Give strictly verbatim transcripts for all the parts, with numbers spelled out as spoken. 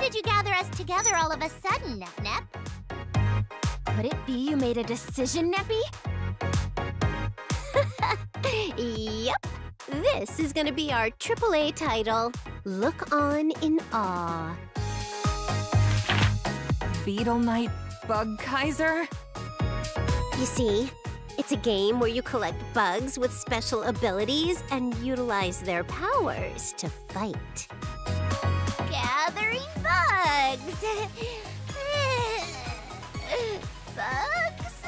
did you gather us together all of a sudden, Nep Nep? Could it be you made a decision, Neppy? Yep. This is gonna be our triple A title. Look on in awe. Beetle Knight Bug Kaiser? You see, it's a game where you collect bugs with special abilities and utilize their powers to fight. Gathering bugs! Bugs?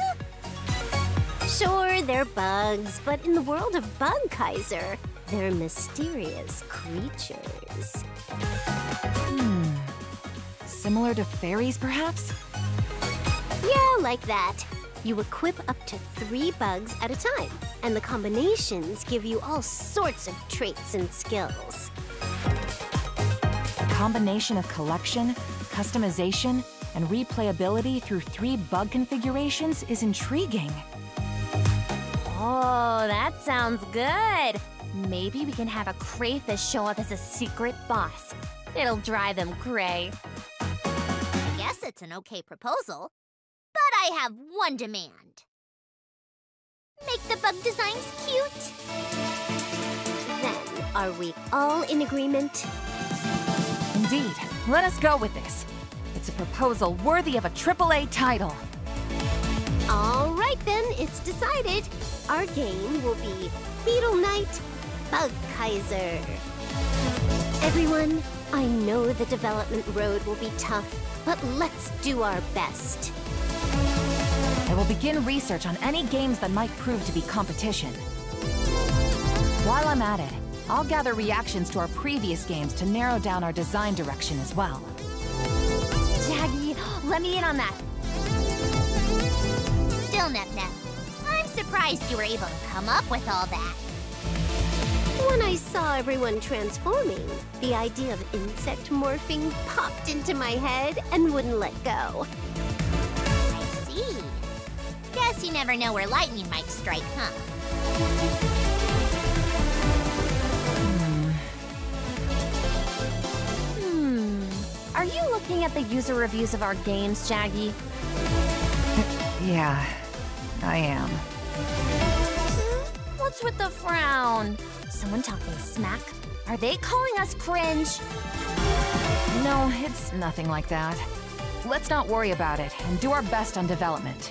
Sure, they're bugs, but in the world of Bug Kaiser, they're mysterious creatures. Hmm. Similar to fairies, perhaps? Yeah, like that. You equip up to three bugs at a time, and the combinations give you all sorts of traits and skills. A combination of collection, customization, and replayability through three bug configurations is intriguing. Oh, that sounds good. Maybe we can have a crayfish show up as a secret boss. It'll drive them cray. I guess it's an okay proposal, but I have one demand. Make the bug designs cute. Then, are we all in agreement? Indeed. Let us go with this. It's a proposal worthy of a triple A title. All right then, it's decided. Our game will be Beetle Knight Bug Kaiser. Everyone, I know the development road will be tough, but let's do our best. I will begin research on any games that might prove to be competition. While I'm at it, I'll gather reactions to our previous games to narrow down our design direction as well. Jaggy, let me in on that. Still, Nep Nep, I'm surprised you were able to come up with all that. When I saw everyone transforming, the idea of insect morphing popped into my head and wouldn't let go. I see. Guess you never know where lightning might strike, huh? Hmm. Are you looking at the user reviews of our games, Jaggy? Yeah, I am. What's with the frown? Someone talking smack? Are they calling us cringe? No, it's nothing like that. Let's not worry about it and do our best on development.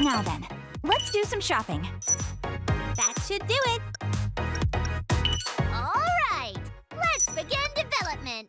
Now then, let's do some shopping. That should do it. All right, let's begin development.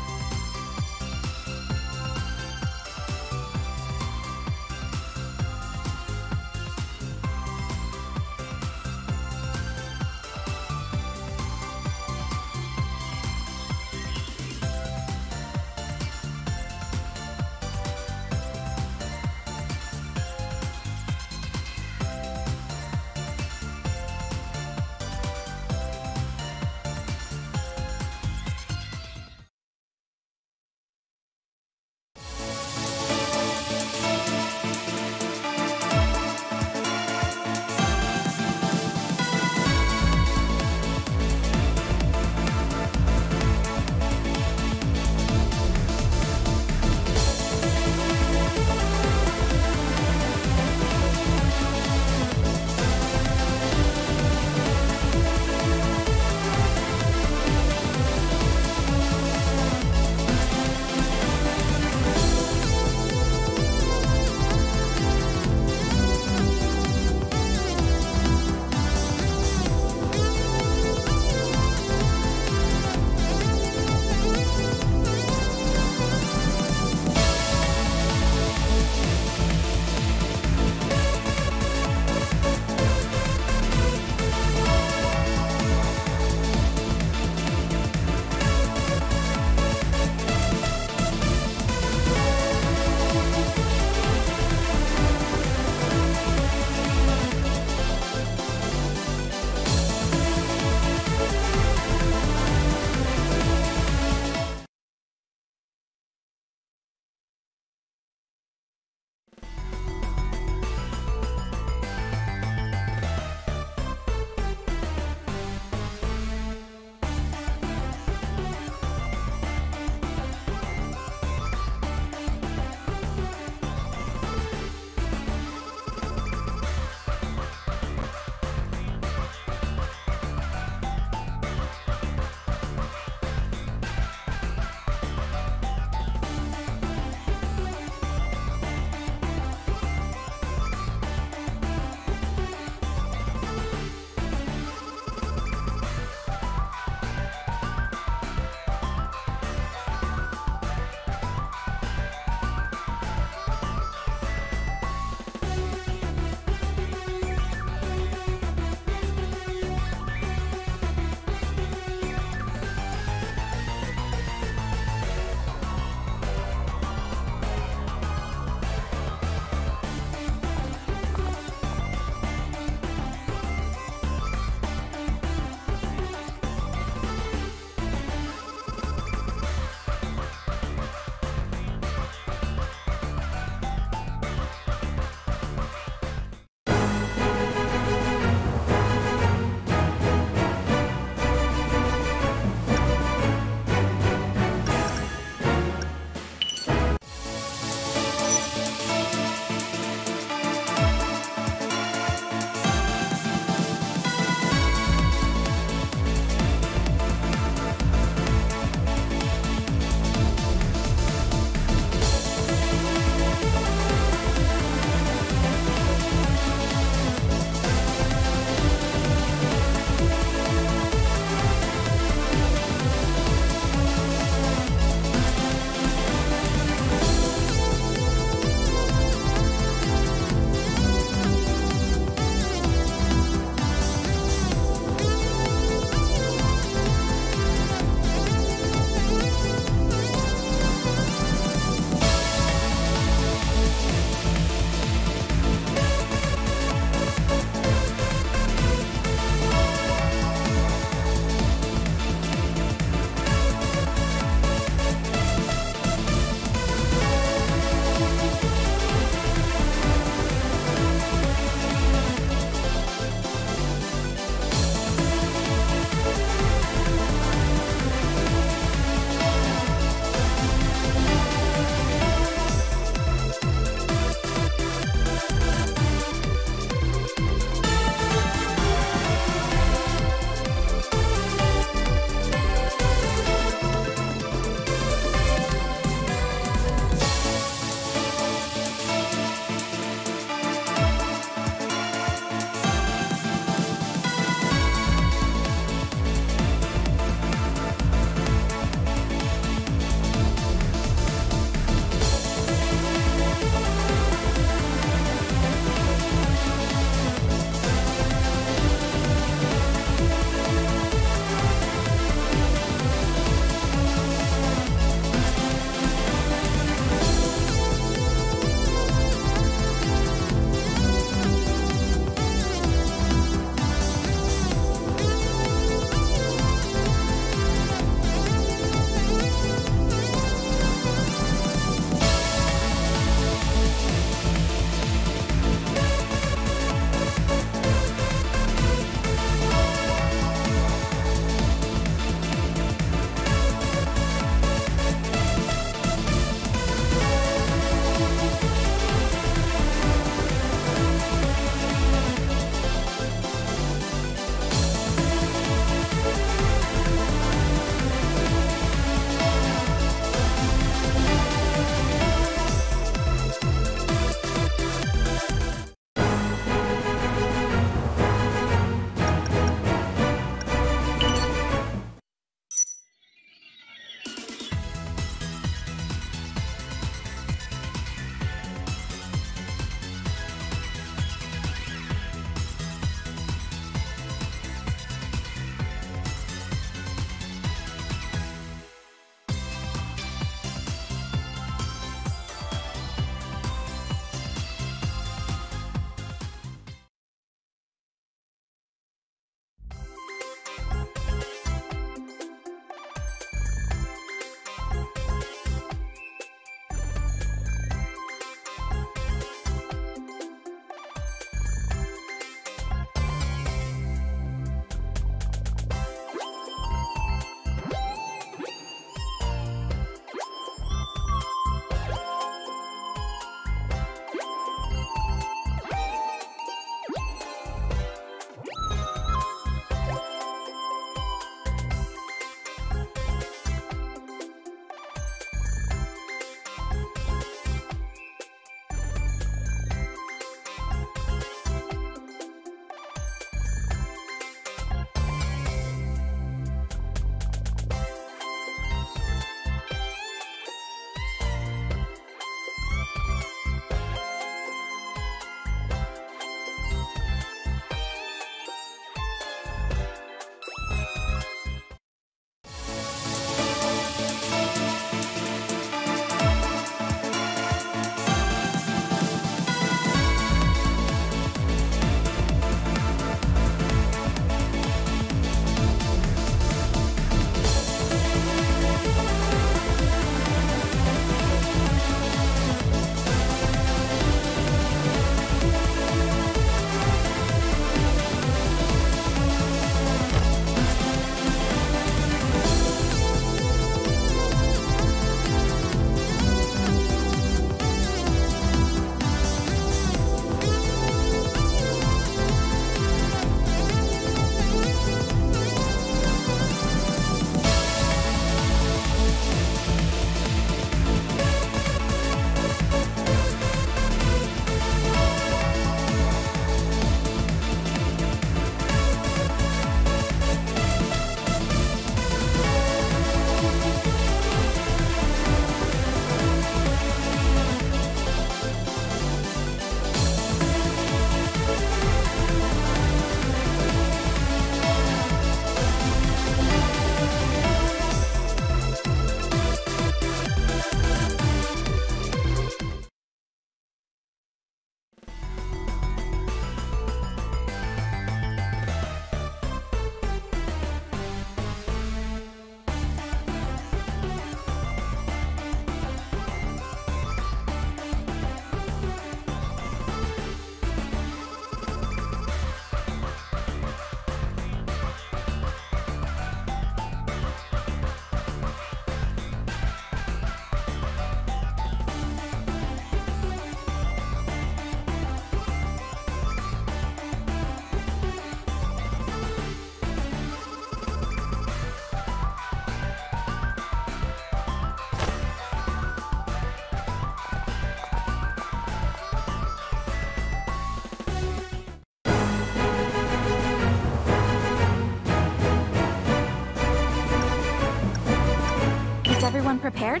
Everyone prepared?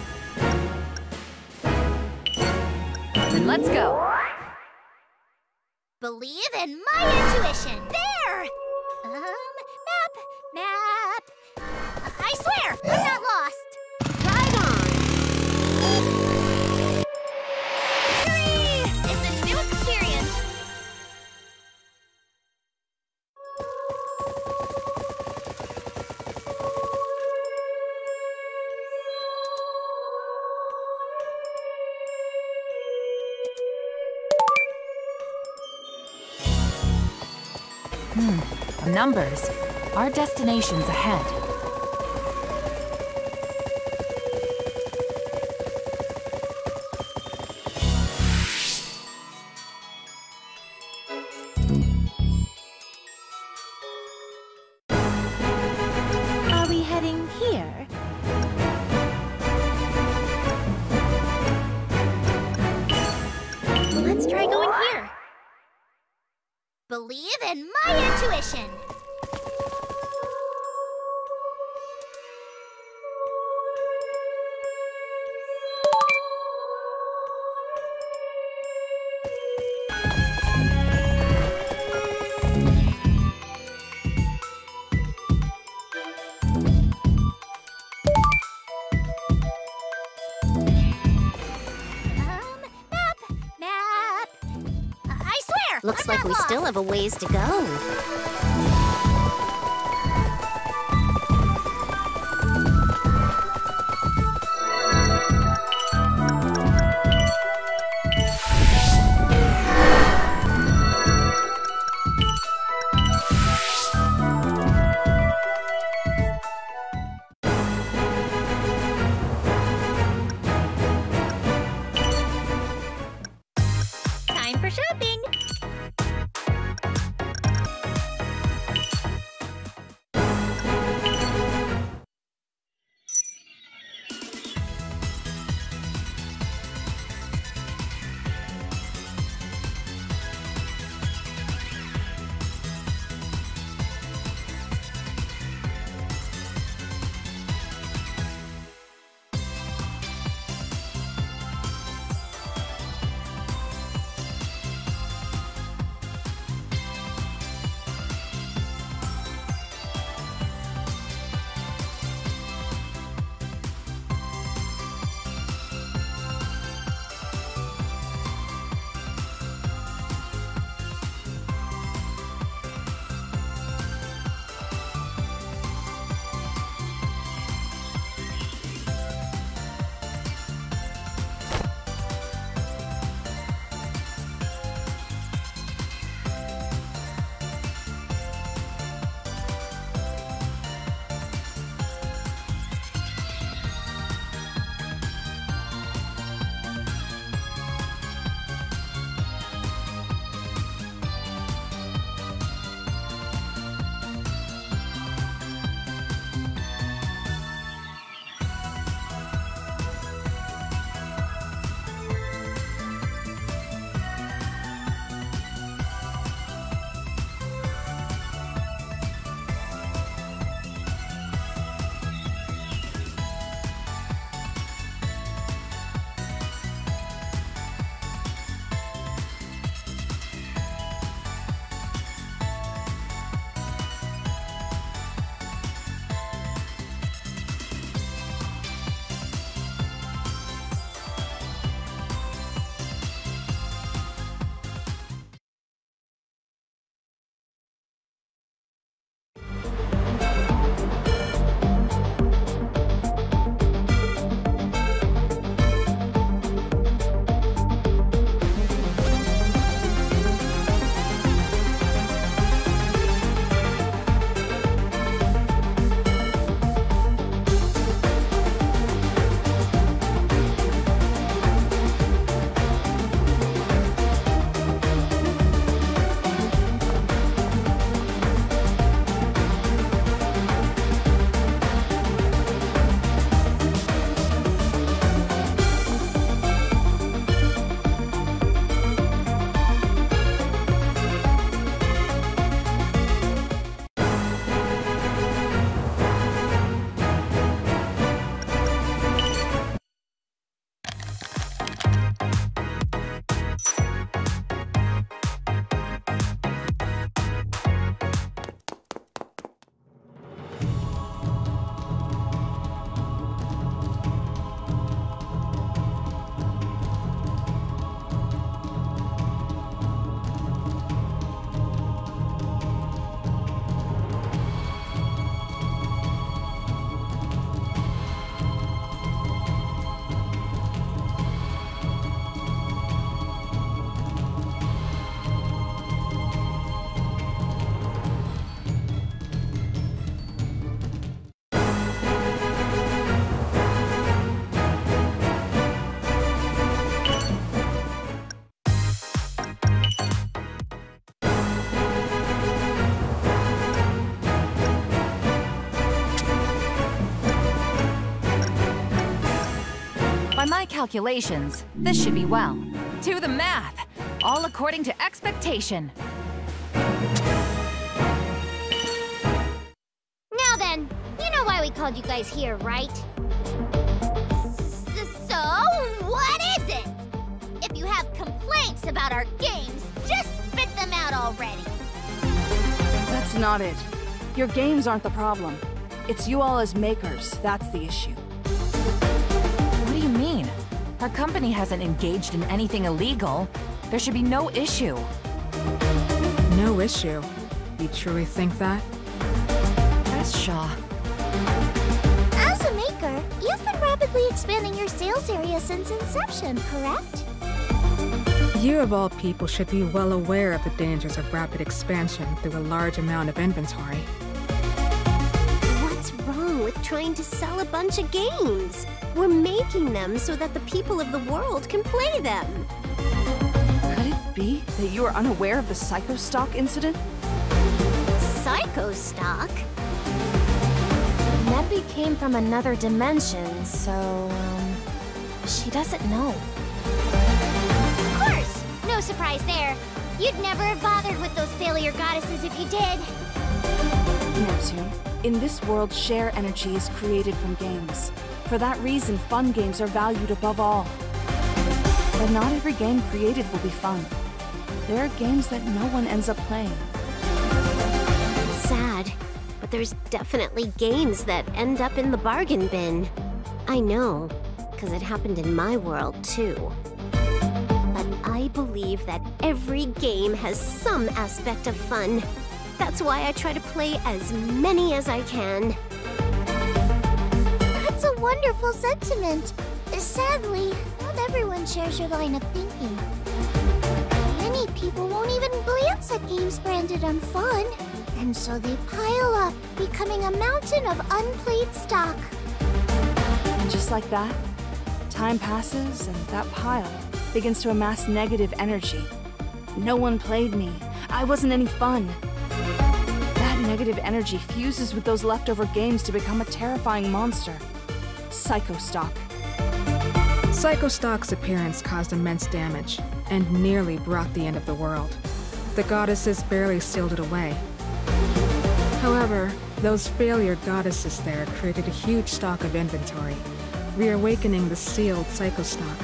Then let's go. Believe in my intuition. There! Um, map, map. I swear, I'm not lost. Right on. Hooray! It's a new experience. Hmm, numbers. Our destination's ahead. Are we heading here? Let's try going here. Believe in my intuition. Looks like we still have a ways to go. Time for shopping. calculations, this should be well. Do the math, all according to expectation. Now then, you know why we called you guys here, right? So, what is it? If you have complaints about our games, just spit them out already. That's not it. Your games aren't the problem. It's you all as makers, that's the issue. What do you mean? Our company hasn't engaged in anything illegal. There should be no issue. No issue? You truly think that? Yes, Shaw. As a maker, you've been rapidly expanding your sales area since inception, correct? You of all people should be well aware of the dangers of rapid expansion through a large amount of inventory. What's wrong with trying to sell a bunch of games? We're making them so that the people of the world can play them. Could it be that you are unaware of the Psycho Stock incident? Psycho Stock? Neppy came from another dimension, so, um, she doesn't know. Of course! No surprise there. You'd never have bothered with those failure goddesses if you did. Neptune, in this world, share energy is created from games. For that reason, fun games are valued above all. But not every game created will be fun. There are games that no one ends up playing. It's sad, but there's definitely games that end up in the bargain bin. I know, because it happened in my world too. But I believe that every game has some aspect of fun. That's why I try to play as many as I can. That's a wonderful sentiment. Sadly, not everyone shares your line of thinking. Many people won't even glance at games branded unfun, and so they pile up, becoming a mountain of unplayed stock. And just like that, time passes and that pile begins to amass negative energy. No one played me. I wasn't any fun. That negative energy fuses with those leftover games to become a terrifying monster. Psycho Stock. Psycho Stock's appearance caused immense damage, and nearly brought the end of the world. The goddesses barely sealed it away. However, those failure goddesses there created a huge stock of inventory, reawakening the sealed Psycho Stock.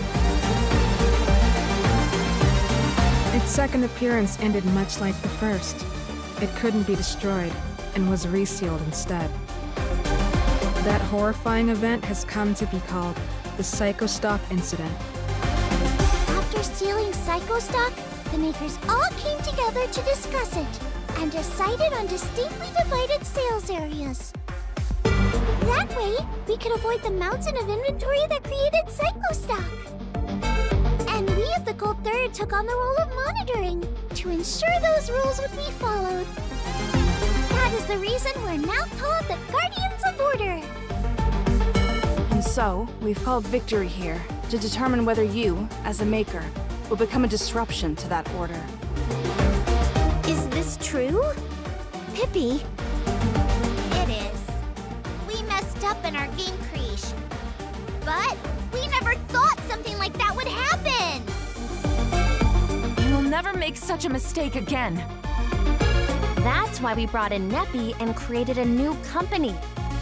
Its second appearance ended much like the first. It couldn't be destroyed, and was resealed instead. That horrifying event has come to be called the Psycho Stock Incident. After sealing Psycho Stock, the makers all came together to discuss it, and decided on distinctly divided sales areas. That way, we could avoid the mountain of inventory that created Psycho Stock. And we of the Gold Third took on the role of monitoring, to ensure those rules would be followed. That is the reason we're now called the Guardians of Order. And so, we've called victory here to determine whether you, as a maker, will become a disruption to that order. Is this true? Pippi? It is. We messed up in our game creation. But we never thought something like that would happen! You will never make such a mistake again. That's why we brought in Neppy and created a new company.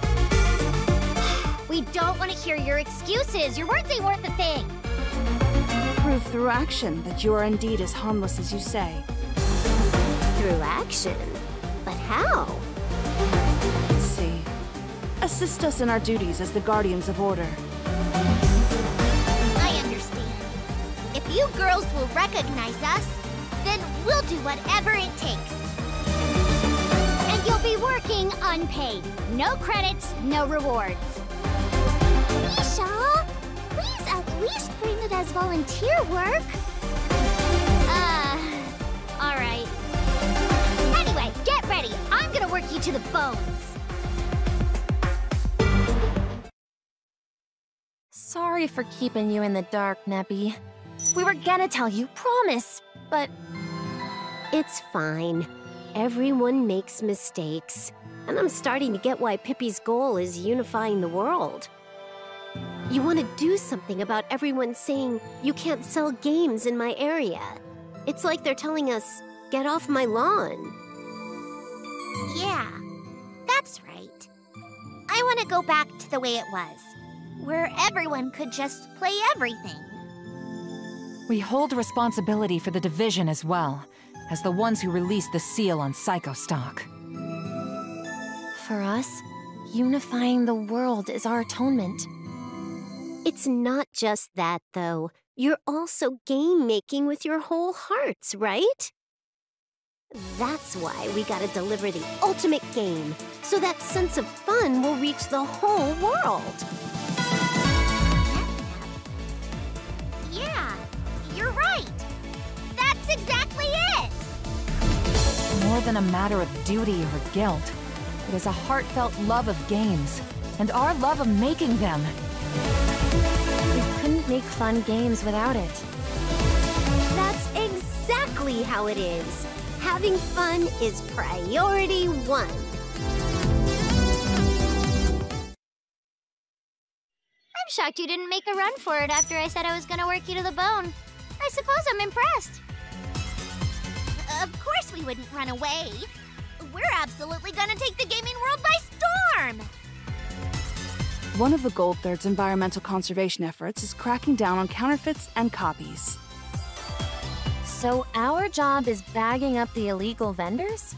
We don't want to hear your excuses. Your words ain't worth a thing. Prove through action that you are indeed as harmless as you say. Through action? But how? Let's see. Assist us in our duties as the Guardians of Order. I understand. If you girls will recognize us, then we'll do whatever it takes. And you'll be working unpaid. No credits, no rewards. Misha, please at least frame it as volunteer work. Uh, all right. Anyway, get ready. I'm gonna work you to the bones. Sorry for keeping you in the dark, Neppy. We were gonna tell you, promise, but... It's fine. Everyone makes mistakes. And I'm starting to get why Pippi's goal is unifying the world. You want to do something about everyone saying you can't sell games in my area. It's like they're telling us, get off my lawn. Yeah, that's right. I want to go back to the way it was, where everyone could just play everything. We hold responsibility for the division as well, as the ones who released the seal on Psychostock. For us, unifying the world is our atonement. It's not just that, though. You're also game-making with your whole hearts, right? That's why we gotta deliver the ultimate game, so that sense of fun will reach the whole world. Yeah, you're right. That's exactly it. More than a matter of duty or guilt, it is a heartfelt love of games, and our love of making them. We couldn't make fun games without it. That's exactly how it is. Having fun is priority one. I'm shocked you didn't make a run for it after I said I was gonna work you to the bone. I suppose I'm impressed. Of course we wouldn't run away. We're absolutely gonna take the gaming world by storm! One of the Gold Third's environmental conservation efforts is cracking down on counterfeits and copies. So our job is bagging up the illegal vendors?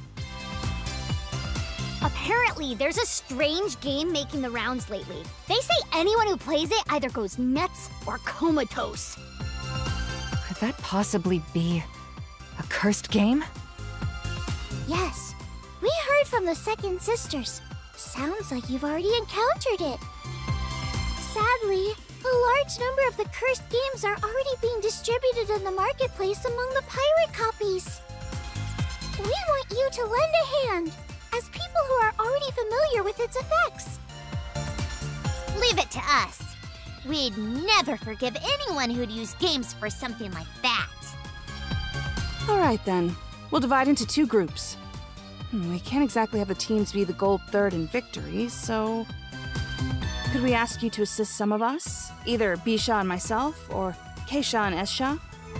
Apparently, there's a strange game making the rounds lately. They say anyone who plays it either goes nuts or comatose. Could that possibly be a cursed game? Yes, we heard from the Second Sisters. Sounds like you've already encountered it. Sadly, a large number of the cursed games are already being distributed in the marketplace among the pirate copies. We want you to lend a hand, as people who are already familiar with its effects. Leave it to us. We'd never forgive anyone who'd use games for something like that. All right, then. We'll divide into two groups. Hmm, we can't exactly have the teams be the Gold Third in victory, so... Could we ask you to assist some of us? Either Bisha and myself, or Keisha and Esha?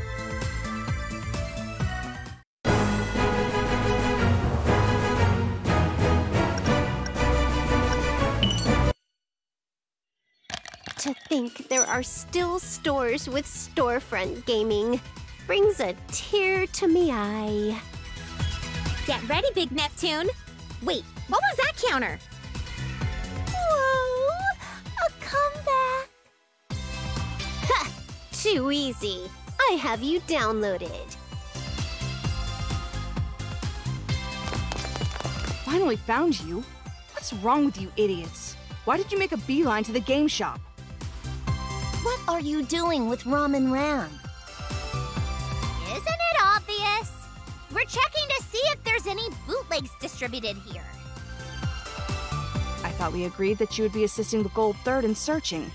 To think there are still stores with storefront gaming brings a tear to me eye. Get ready, Big Neptune. Wait, what was that counter? Whoa, a comeback. Ha! Too easy. I have you downloaded. Finally found you. What's wrong with you idiots? Why did you make a beeline to the game shop? What are you doing with Rom and Ram? Isn't it obvious? We're checking to see if there's any bootlegs distributed here. I thought we agreed that you would be assisting the Gold Third in searching.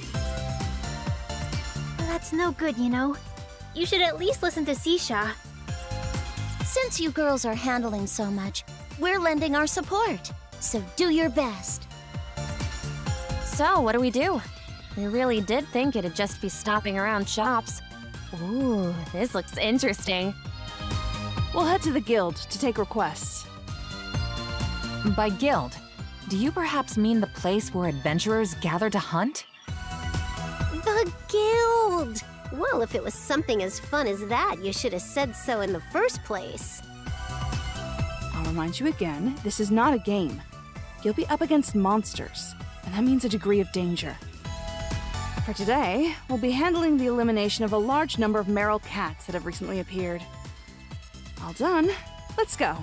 That's no good, you know. You should at least listen to Sisha. Since you girls are handling so much, we're lending our support. So do your best. So, what do we do? We really did think it'd just be stopping around shops. Ooh, this looks interesting. We'll head to the guild to take requests. By guild, do you perhaps mean the place where adventurers gather to hunt? The guild! Well, if it was something as fun as that, you should have said so in the first place. I'll remind you again, this is not a game. You'll be up against monsters, and that means a degree of danger. For today, we'll be handling the elimination of a large number of Meryl cats that have recently appeared. All done. Let's go.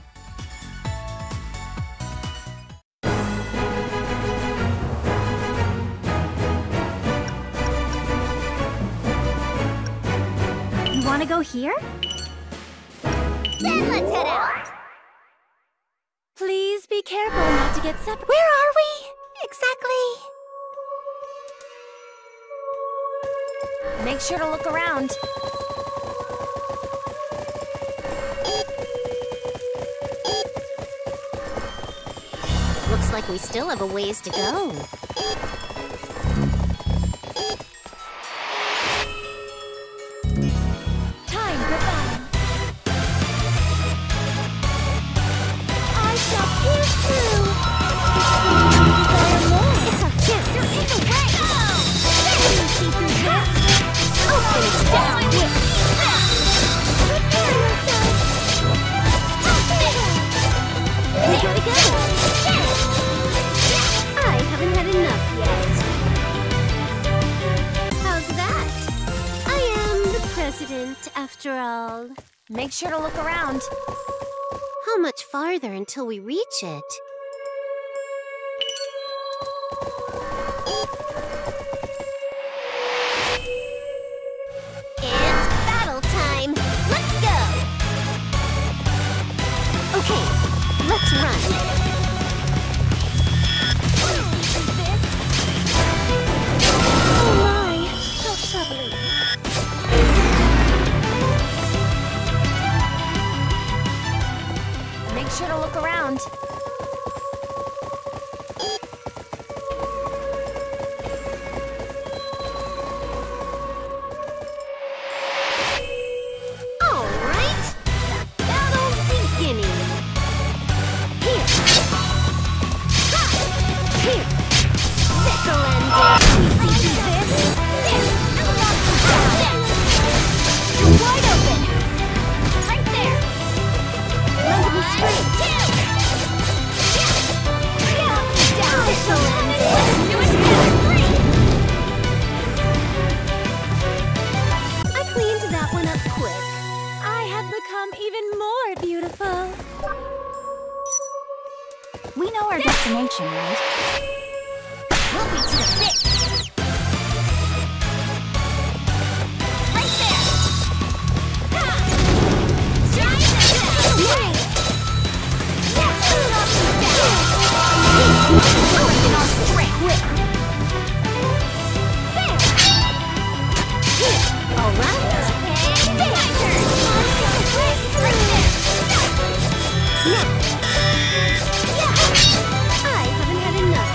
You want to go here? Then let's head out. Please be careful not to get separated. Where are we? Exactly. Make sure to look around. Looks like we still have a ways to go. after all. Make sure to look around. How much farther until we reach it? It's battle time! Let's go! Okay, let's run. Oh my, how troubling. Make sure to look around. All right, the battle's beginning. Here. Ha! Here. This'll end it. Easy this. This. You're wide open. Right there. Let me straight. Down. This'll end it. Let's do it together. Three. I cleaned that one up quick. I have become even more beautiful. We know our destination, right? We'll be to the fix. Right there. Ha! Shine the light. Let's put it off and down. Oh, it's an all straight. Quick. There. Here. All right. And my turn. Right there. Now. Yeah. I haven't had enough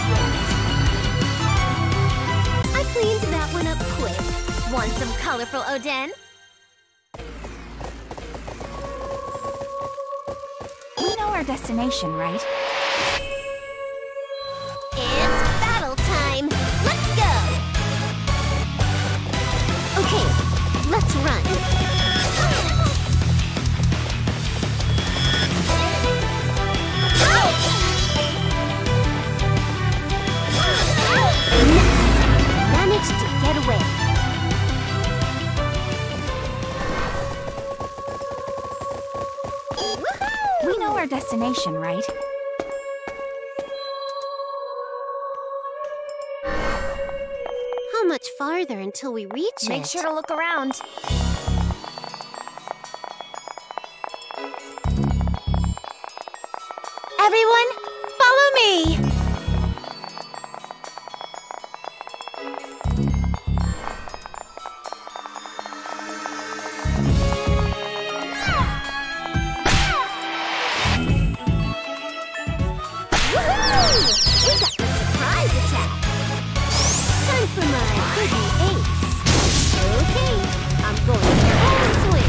yet. I cleaned that one up quick. Want some colorful Oden? We know our destination, right? It's battle time! Let's go! Okay, let's run. Nice! Managed to get away. Woohoo! We know our destination, right? How much farther until we reach it? Make sure to look around. Everyone, follow me! Woohoo! We got the surprise attack! Time for my hidden ace. Okay, I'm going full swing.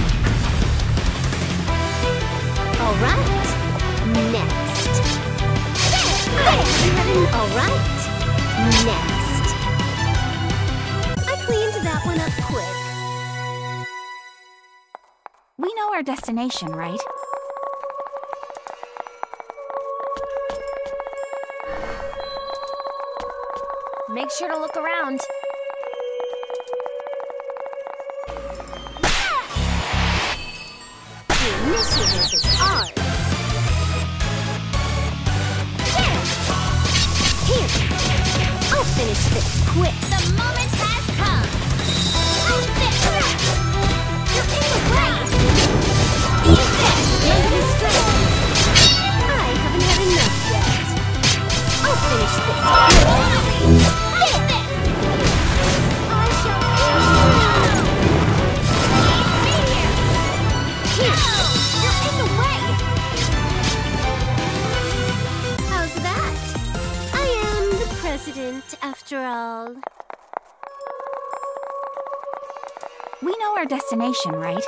All right, next. There! All right, next. I cleaned that one up quick. We know our destination, right? Make sure to look around. The initiative is ours. There! Here! I'll finish this quick. The moment has come! Eat this! You're in the way! Eat this! Make me straight! I haven't had enough yet. I'll finish this quick. Eat this! I shall be here! Here! You're in the way! How's that? I am the president, after all. We know our destination, right?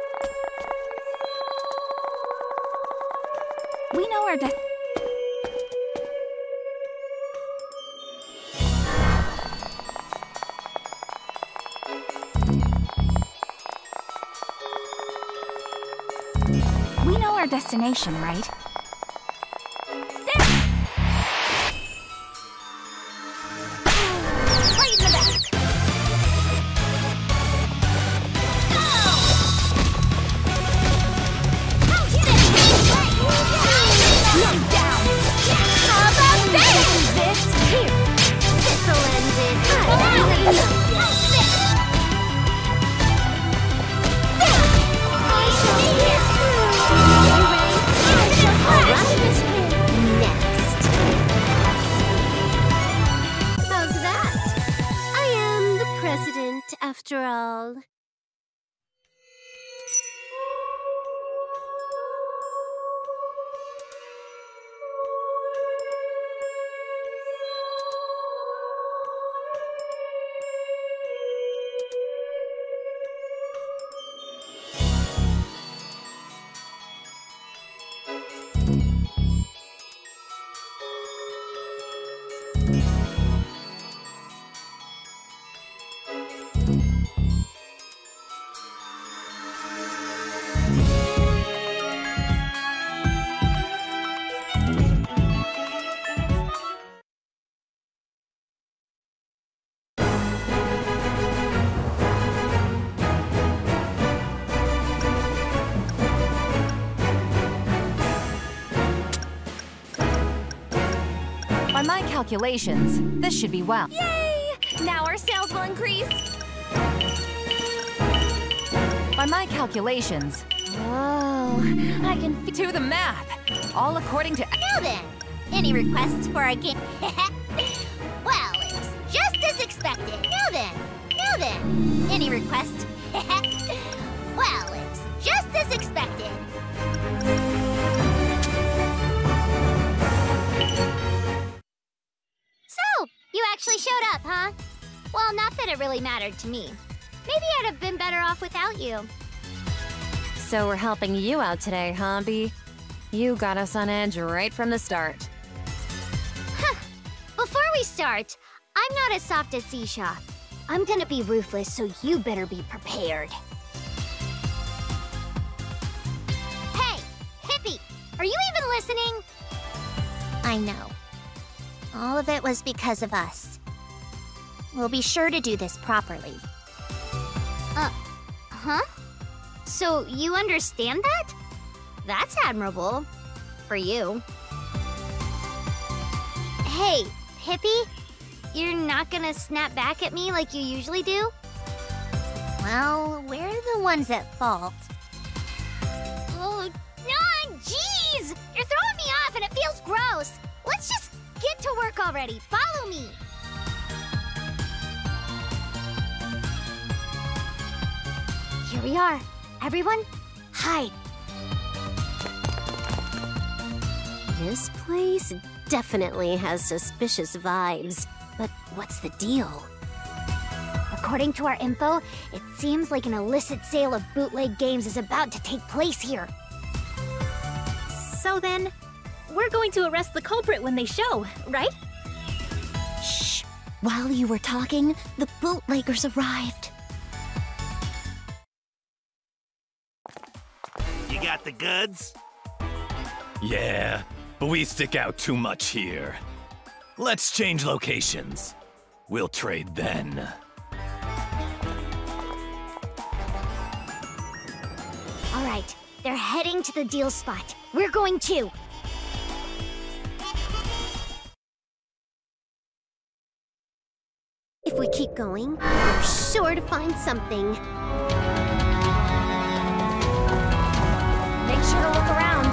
We know our de- We know our destination, right? Right in the back! Go! after all. By my calculations, this should be well. Yay! Now our sales will increase. By my calculations, Oh, I can f- do the math. All according to... Now then, any requests for our game? Well, it's just as expected. Now then, now then, any requests? Well, it's just as expected. So, you actually showed up, huh? Well, not that it really mattered to me. Maybe I'd have been better off without you. So we're helping you out today, huh, Bee? You got us on edge right from the start. Before we start, I'm not as soft as Seashaw. I'm gonna be ruthless, so you better be prepared. Hey, Hippie, are you even listening? I know. All of it was because of us. We'll be sure to do this properly. Uh, huh? So you understand that? That's admirable. For you. Hey, Hippie, you're not gonna snap back at me like you usually do? Well, we're the ones at fault. Oh, no, jeez! You're throwing me off and it feels gross. Let's just get to work already. Follow me. Here we are. Everyone, hide. This place definitely has suspicious vibes. But what's the deal? According to our info, it seems like an illicit sale of bootleg games is about to take place here. So then, we're going to arrest the culprit when they show, right? Shh! While you were talking, the bootleggers arrived. You got the goods? Yeah, but we stick out too much here. Let's change locations. We'll trade then. All right, they're heading to the deal spot. We're going too. If we keep going, we're sure to find something. Make sure to look around.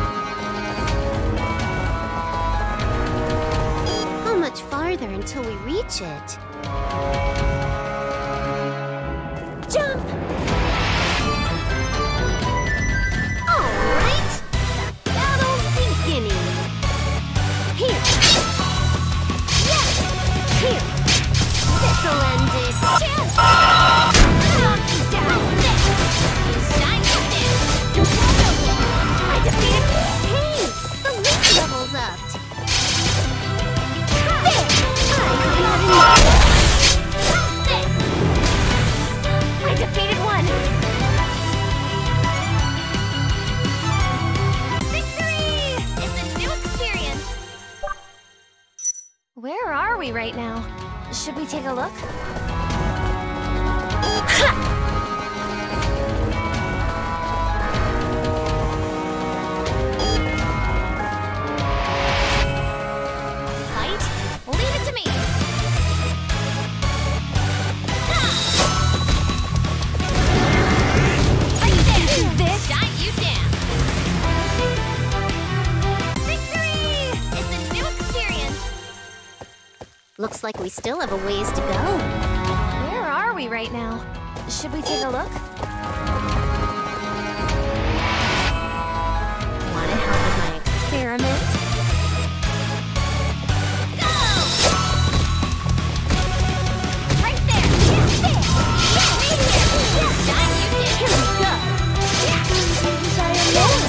How much farther until we reach it? Jump! All right, Battle's beginning. Here. yeah, Here. This'll end it. chance! Knock you down! Shine your fist! I defeated Hey, the lead level's up. I defeated one. Victory! It's a new experience. Where are we right now? Should we take a look? Height? Leave it to me. This shine you down. Victory! It's a new experience. Looks like we still have a ways to go. Where are we? we right now? Should we take a look? Wanna help with my experiment? Go! Right there! Yeah, there! Yeah, right here! Yeah, done you did! Here we go! Yeah! Desire more!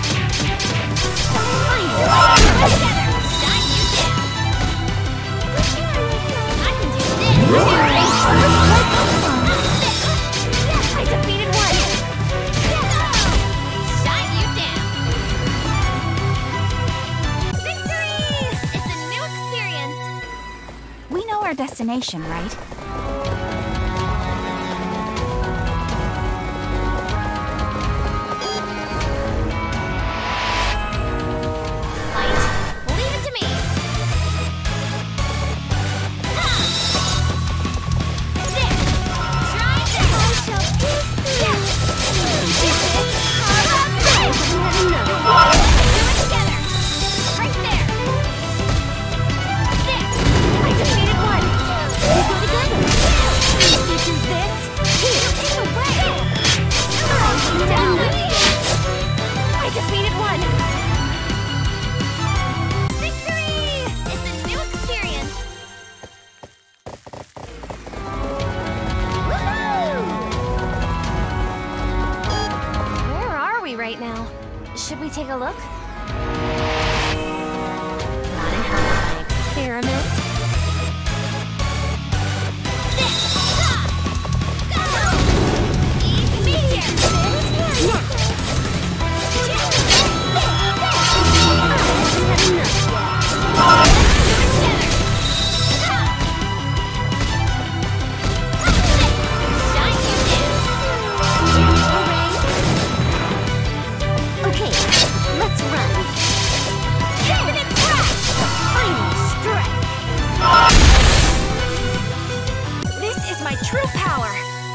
Fine! Together! Done you did! I can do this! I defeated one! Shut you down! Victory! It's a new experience! We know our destination, right? Fight! Leave it to me! Ah! There! Try this! I shall pierce through! Another one! Do it together! Right there! There! I defeated one! We go together! Easy to do this! Here! Get away! I'm down with you! I defeated one! Victory! It's a new experience! Woohoo! Where are we right now? Should we take a look? Wanna have an experiment? This! Ha! Go! Easy me here! Now! Okay, let's run. Infinite Crash! Final strike! This is my true power!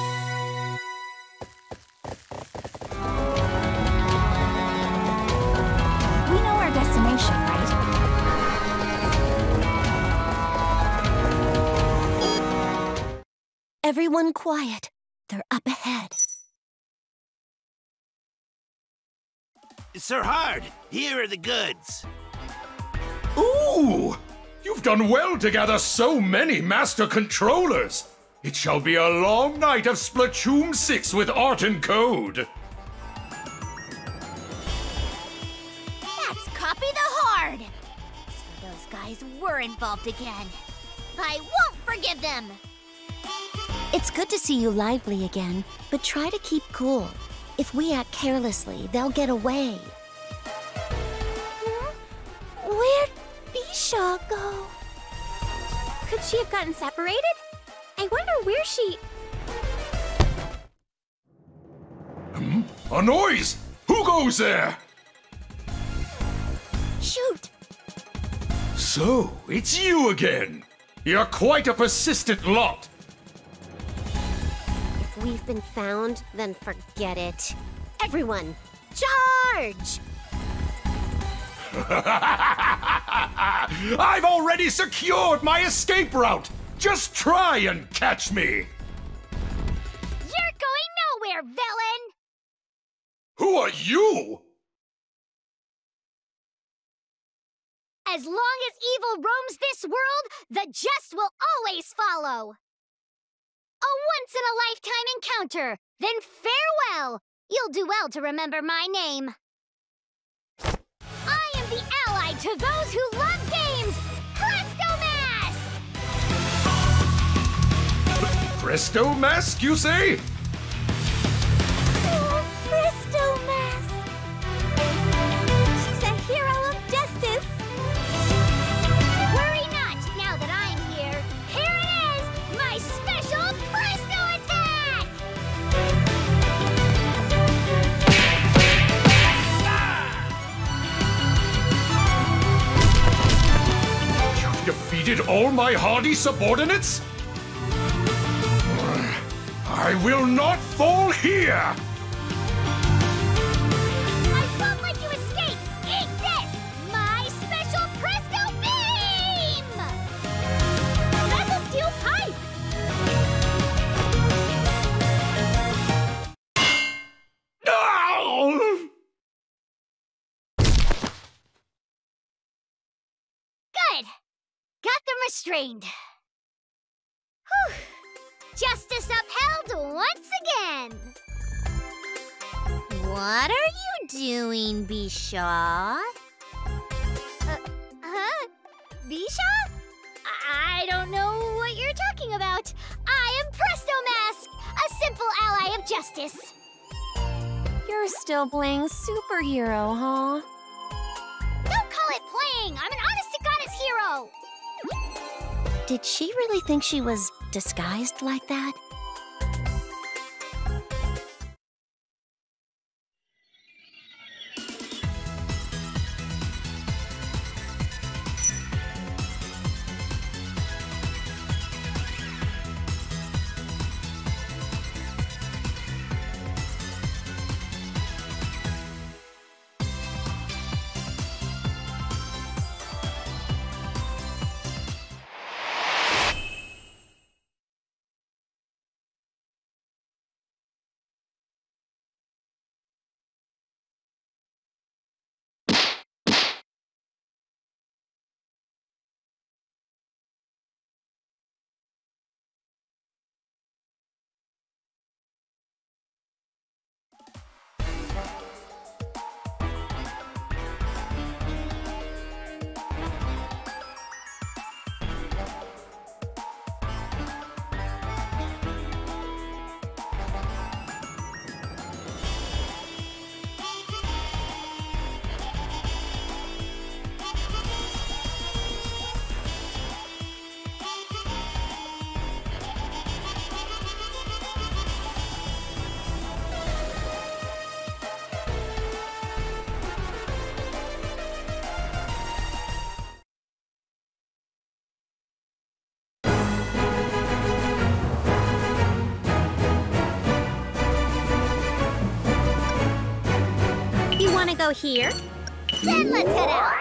We know our destination, right? Everyone quiet. They're up ahead. Sir Hard, here are the goods. Ooh! You've done well to gather so many Master Controllers! It shall be a long night of Splatoon six with art and code! That's Copy the Hard! So those guys were involved again. I won't forgive them! It's good to see you lively again, but try to keep cool. If we act carelessly, they'll get away. Hmm? Where'd Bisha go? Could she have gotten separated? I wonder where she... Hmm? A noise! Who goes there? Shoot! So, it's you again! You're quite a persistent lot! If we've been found, then forget it. Everyone, charge! I've already secured my escape route! Just try and catch me! You're going nowhere, villain! Who are you? As long as evil roams this world, the just will always follow! A once-in-a-lifetime encounter! Then farewell! You'll do well to remember my name. I am the ally to those who love games! Presto Mask! Presto Mask, you say? Oh, Presto Mask! She's a hero of justice! Worry not, now that I'm here. Here it is, my special Presto attack! You've defeated all my hardy subordinates? I will not fall here! I won't let you escape! Eat this! My special Presto Beam! That's a steel pipe! Good! Got them restrained. Whew. Justice upheld once again. What are you doing, Bisha? Uh, huh? Bisha? I, I don't know what you're talking about. I am Presto Mask, a simple ally of justice. You're still playing superhero, huh? Don't call it playing. I'm an honest-to-goddess hero. Did she really think she was disguised like that? Wanna go here? Then let's head out.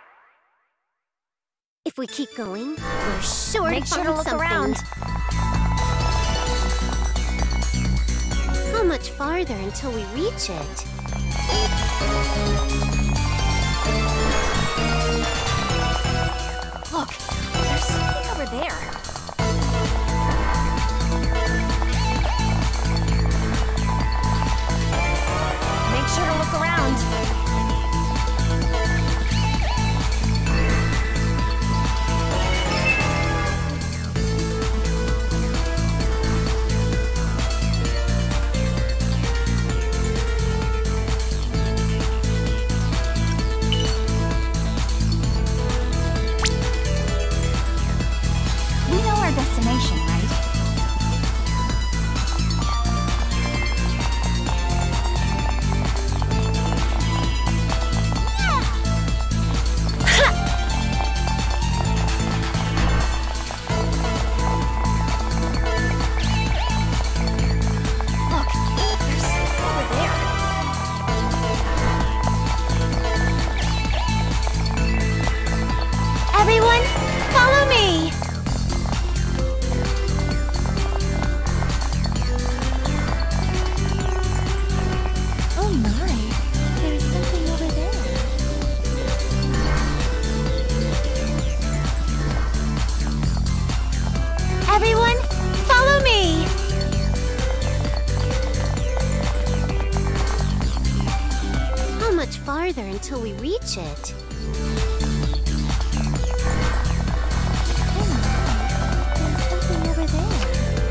If we keep going, we're sure Make to sure find to look something. around. How much farther until we reach it? Look, there's something over there. Make sure to look around. We know our destination, right? Everyone, follow me! Oh my, there's something over there. Everyone, follow me! How much farther until we reach it? Over there.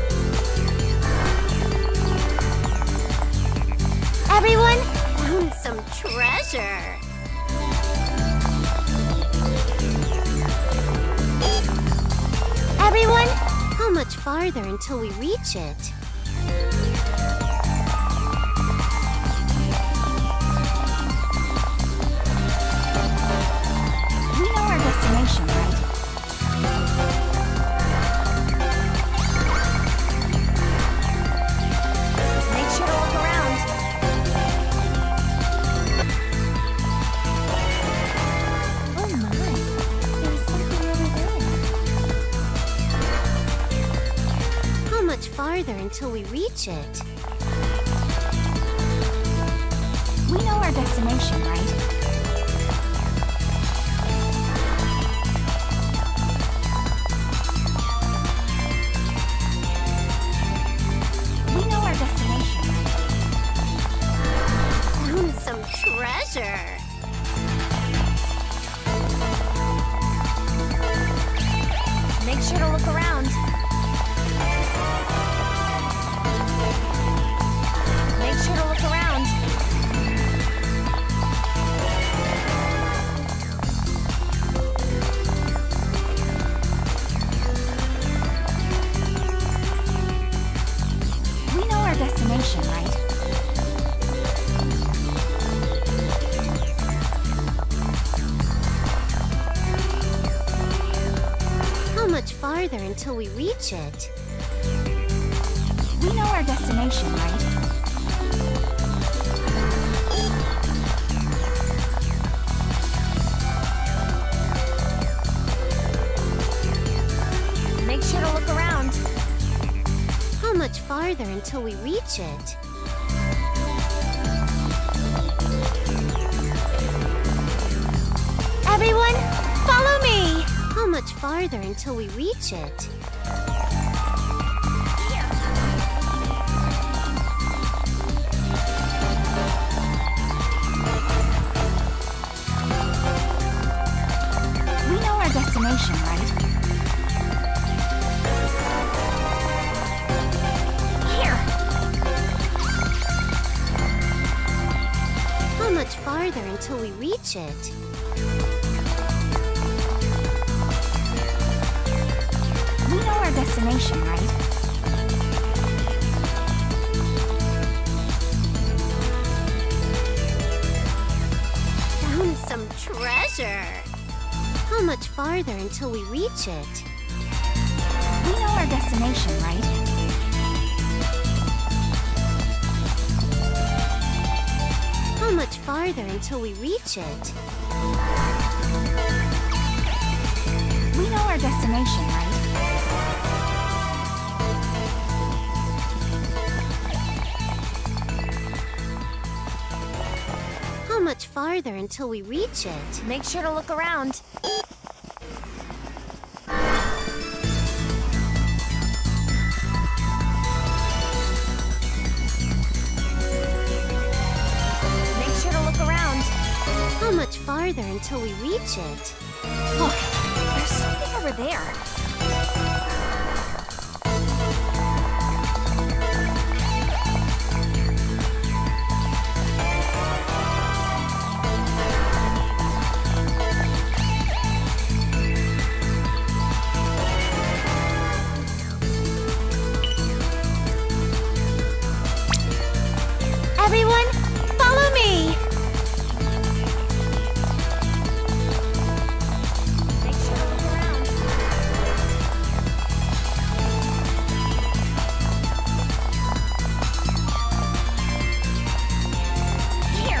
Everyone, Found some treasure. everyone, How much farther until we reach it? we know our destination, right? Make sure to look around. Oh my, there's something over there. How much farther until we reach it? We know our destination, right? Make sure to look around. Make sure to look around. We know our destination, right? How much farther until we reach it? We know our destination, right? Make sure to look around. How much farther until we reach it? Everyone, follow me! How much farther until we reach it? We know our destination, right? Here. How much farther until we reach it? We know our destination, right? Found some treasure. How much farther until we reach it? We know our destination, right? How much farther until we reach it? We know our destination, right? How much farther until we reach it? Make sure to look around. Make sure to look around. How much farther until we reach it? Look, there's something over there. Everyone, follow me! Make sure to look around. Here.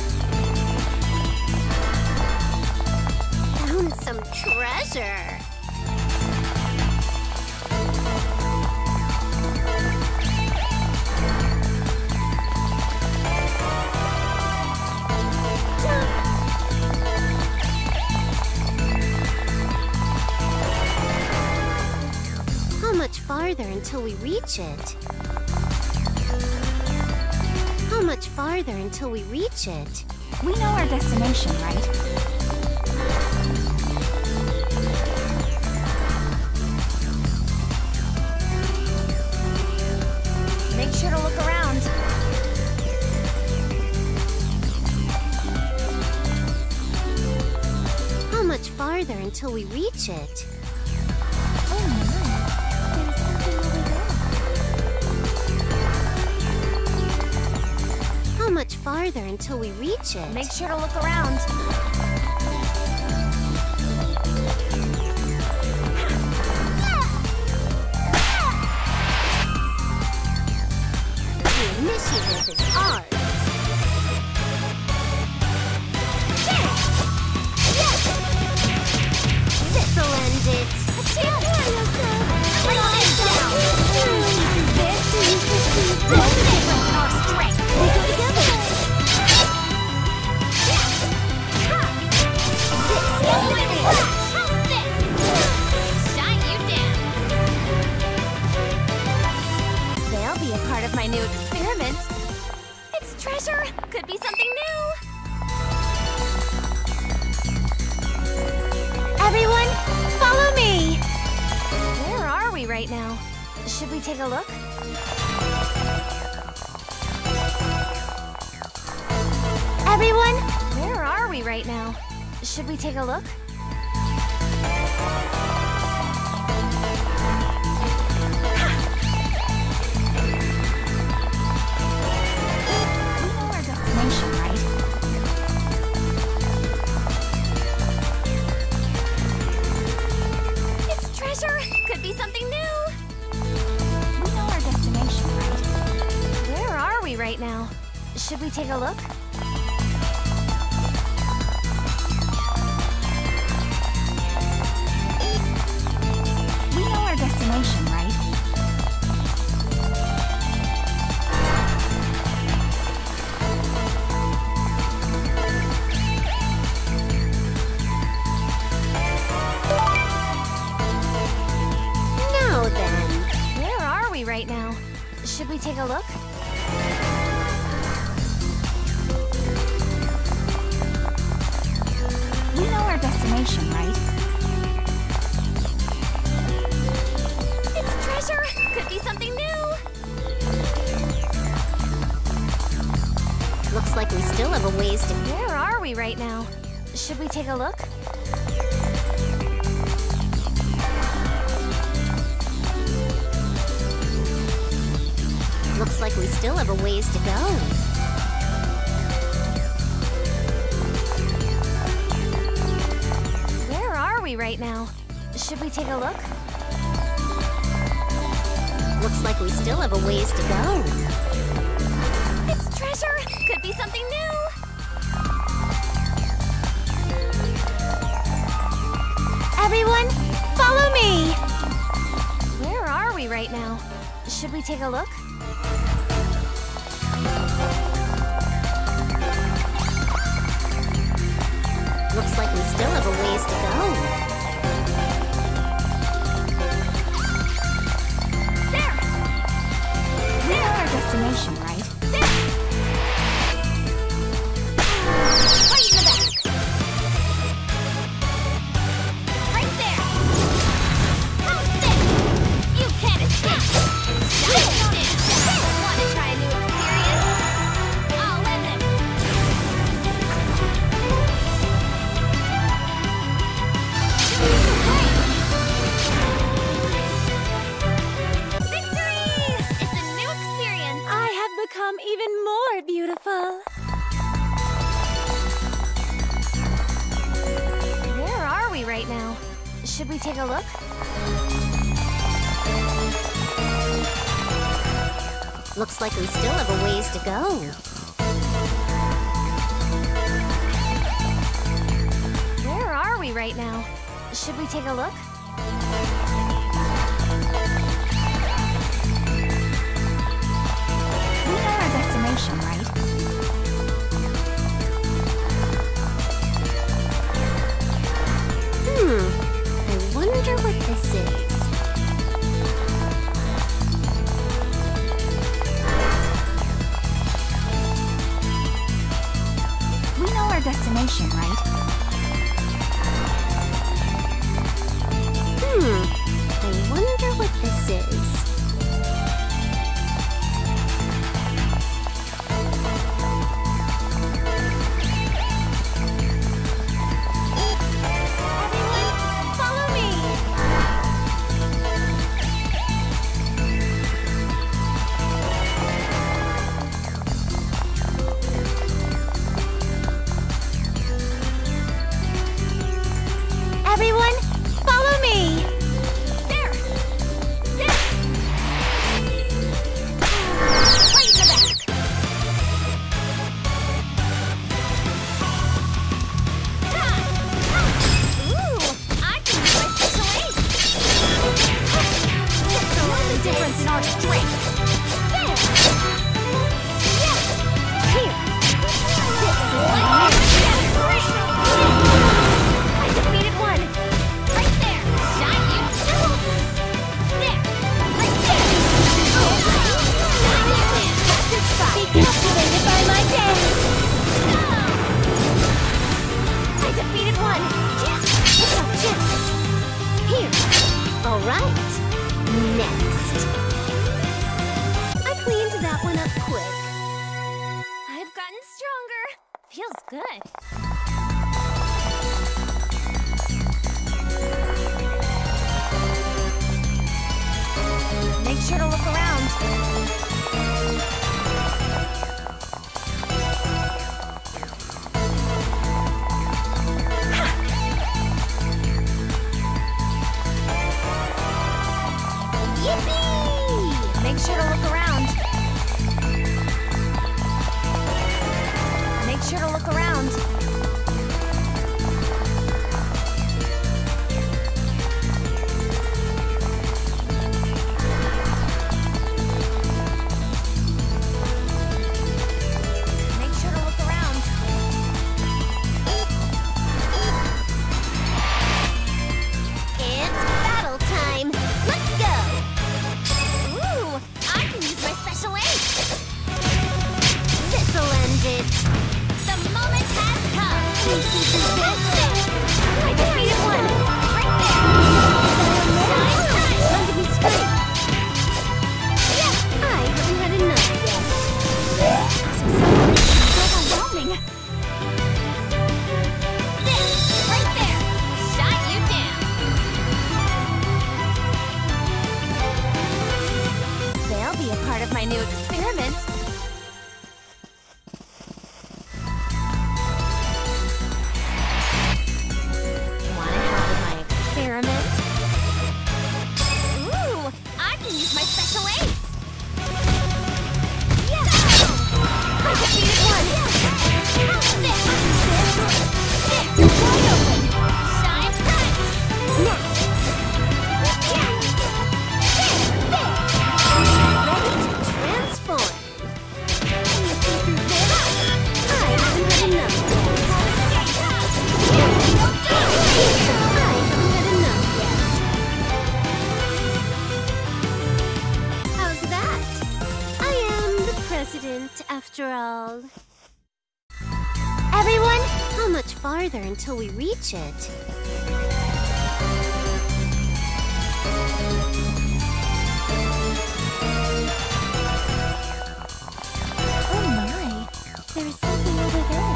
Found some treasure. How much farther until we reach it? How much farther until we reach it? We know our destination, right? Make sure to look around. How much farther until we reach it? Oh my, there's something over there. How much farther until we reach it? Make sure to look around. The initiative is ours. This'll end it. Bring this down. This is the difference in our strength. We go together. we take a look? Everyone, Where are we right now? Should we take a look? We know our destination, right? It's treasure! Could be something new! We know our destination, right? Where are we right now? Should we take a look? We know our destination, right? Now then. Where are we right now? Should we take a look? We know our destination, right? It's treasure! Could be something new! Looks like we still have a ways to go. Where are we right now? Should we take a look? Looks like we still have a ways to go. Where are we right now? Should we take a look? Looks like we still have a ways to go. It's treasure! Could be something new! everyone, follow me! Where are we right now? Should we take a look? Looks like we still have a ways to go. There! We know our destination, right? There! Right in the back! Right there! How's this? You can't escape! Dive on in! Want to try a new experience? I'll end this! Victory! It's a new experience! I have become even more beautiful. Where are we right now? Should we take a look? Looks like we still have a ways to go. Where are we right now? Should we take a look? We know our destination, right? Hmm, I wonder what this is. We know our destination, right? Hmm, I wonder what this is. Everyone, follow me! Everyone, follow me! There! There! Right in the back! Ha! Ha! Ooh! I can do my special ace! So what's the difference in our strength? There! Yeah! Here! This is my I defeated one! Right there! Shine you too! There! Right there! Oh! Shine you in! Be captivated by my dance! I defeated one! What's up, Jess? Here. All right. Next. gotten stronger. Feels good. Make sure to look around. Yippee! Make sure to look around. Make sure to look around. Make sure to look around. It's battle time. Let's go. Ooh, I can use my special aid. This'll end it. The moment has come. You see through this? I defeated one. Right there. Shine bright. Time to be straight. I haven't had enough yet. Overwhelming. This, right there. Shot you down. They'll be a part of my new experiment. Wanna help with my experiment? Ooh, I can use my special ace. Yeah. I defeated one. How's this? This, wide open. Shine bright. Now. Yeah. There, there. Ready to transform. You see through this? I haven't had enough yet. I haven't had enough yet. How's that? I am the president, after all. Everyone, how much farther until we reach it? Oh my, there's something over there.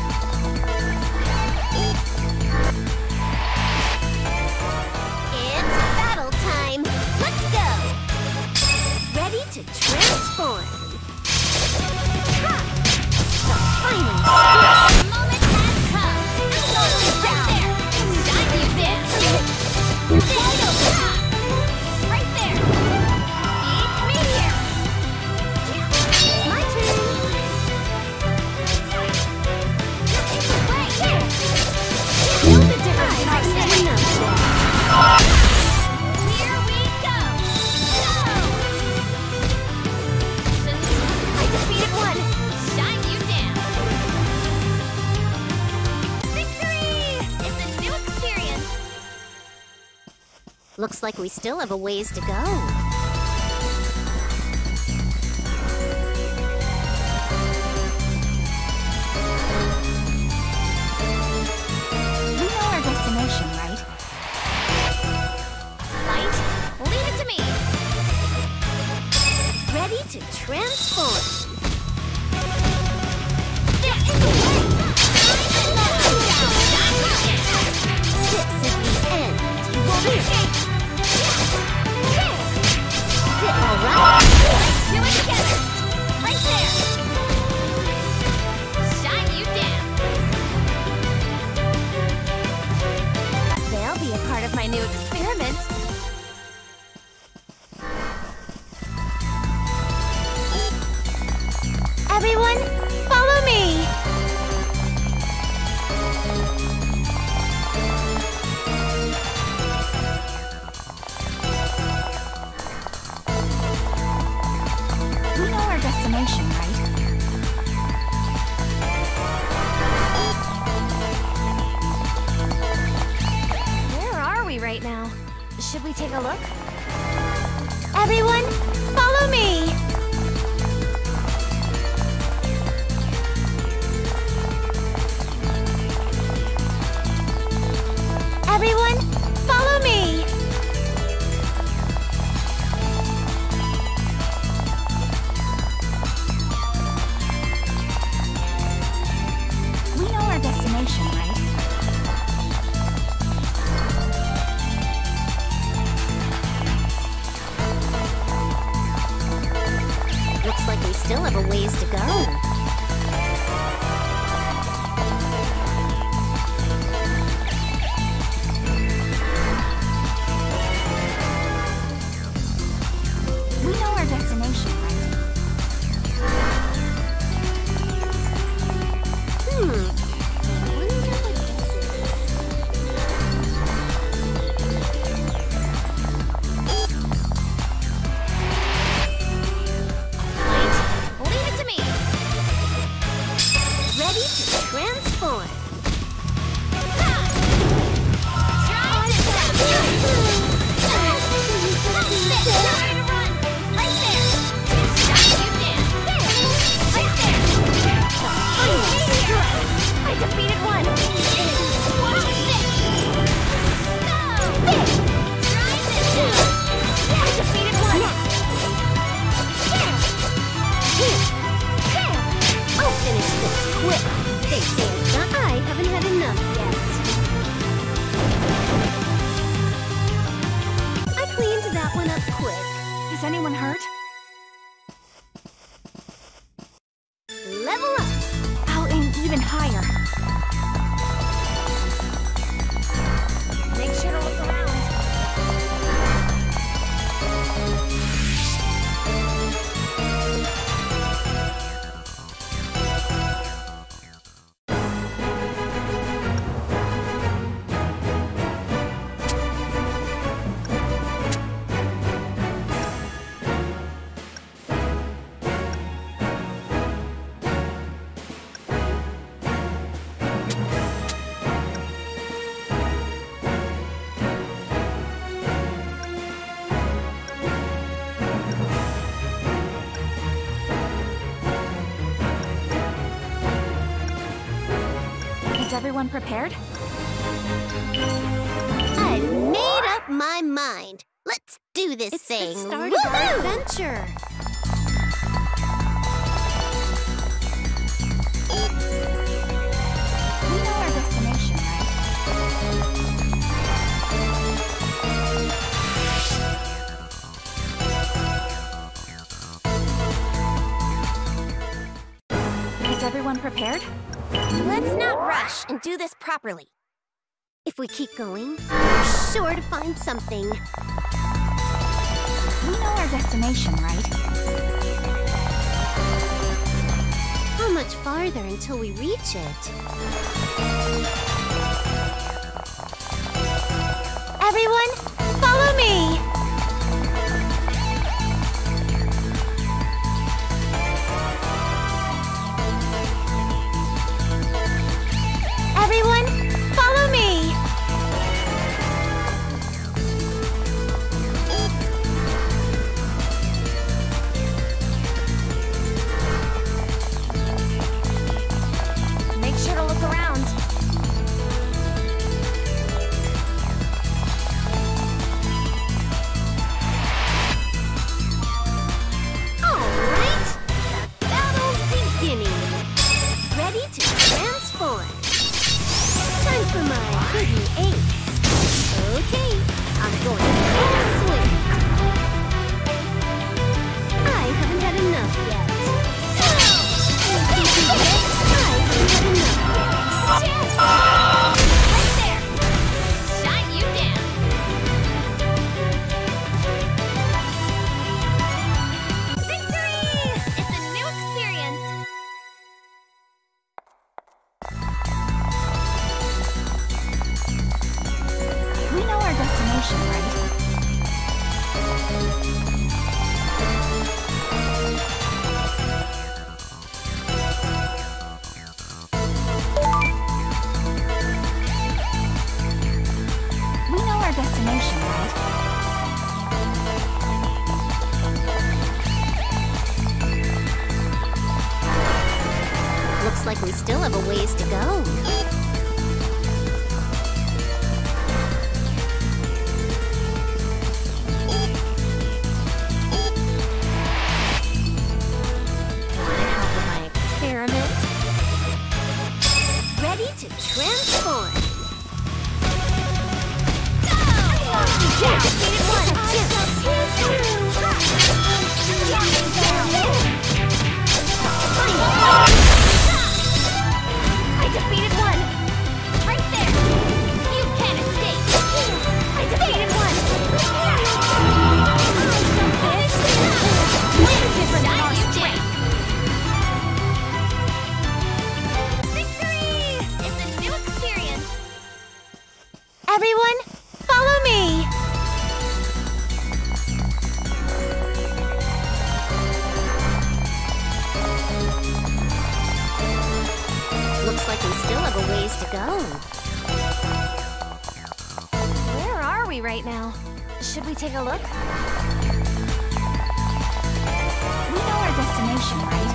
It's battle time. Let's go. Ready to transform. Ha! The final step. The moment has come. Totally down there. Shine you this. Wide open. Right there. Eat meteor. My turn. Right here. Feel the difference. I haven't had enough yet. Here we go. Go. I defeated one. Shine you down. Victory! It's a new experience. Looks like we still have a ways to go. We know our destination, right? Light, leave it to me. Ready to transform. Get in the way. I'm down. Shine you down. This is the end. You won't escape. All right. Let's do it together. Right there. Shine you down. They'll be a part of my new experiment. Everyone, follow me. We know our destination, right? Where are we right now? Should we take a look? Everyone, follow me. Everyone, follow me. still have a ways to go. We know our destination, right? Hmm. I wonder what this is. Wait, leave it to me. Ready to transform. I defeated one. Watch this. Go. Try this. I defeated one. I'll finish this quick. They say that I haven't had enough yet. I cleaned that one up quick. Is anyone hurt? Level up. I'll aim even higher. Make sure to look around. Is everyone prepared? I've made up my mind. Let's do this It's thing. the start of our Woohoo! adventure. We know our destination, right? Is everyone prepared? Let's not rush and do this properly. If we keep going, we're sure to find something. We know our destination, right? How much farther until we reach it? Everyone, follow me! Everyone, follow me! Make sure to look around. All right, the battle's beginning. Ready to transform. Time for my hidden ace. Okay, I'm going full swing. I haven't had enough yet. See through this? I haven't had enough yet. Right there! Shut you down! Victory! It's a new experience! We know our destination, right? We know our destination, right? Looks like we still have a ways to go. Wanna help with my experiment? Ready to transform. Yeah, defeated one! Just Should we take a look? We know our destination, right?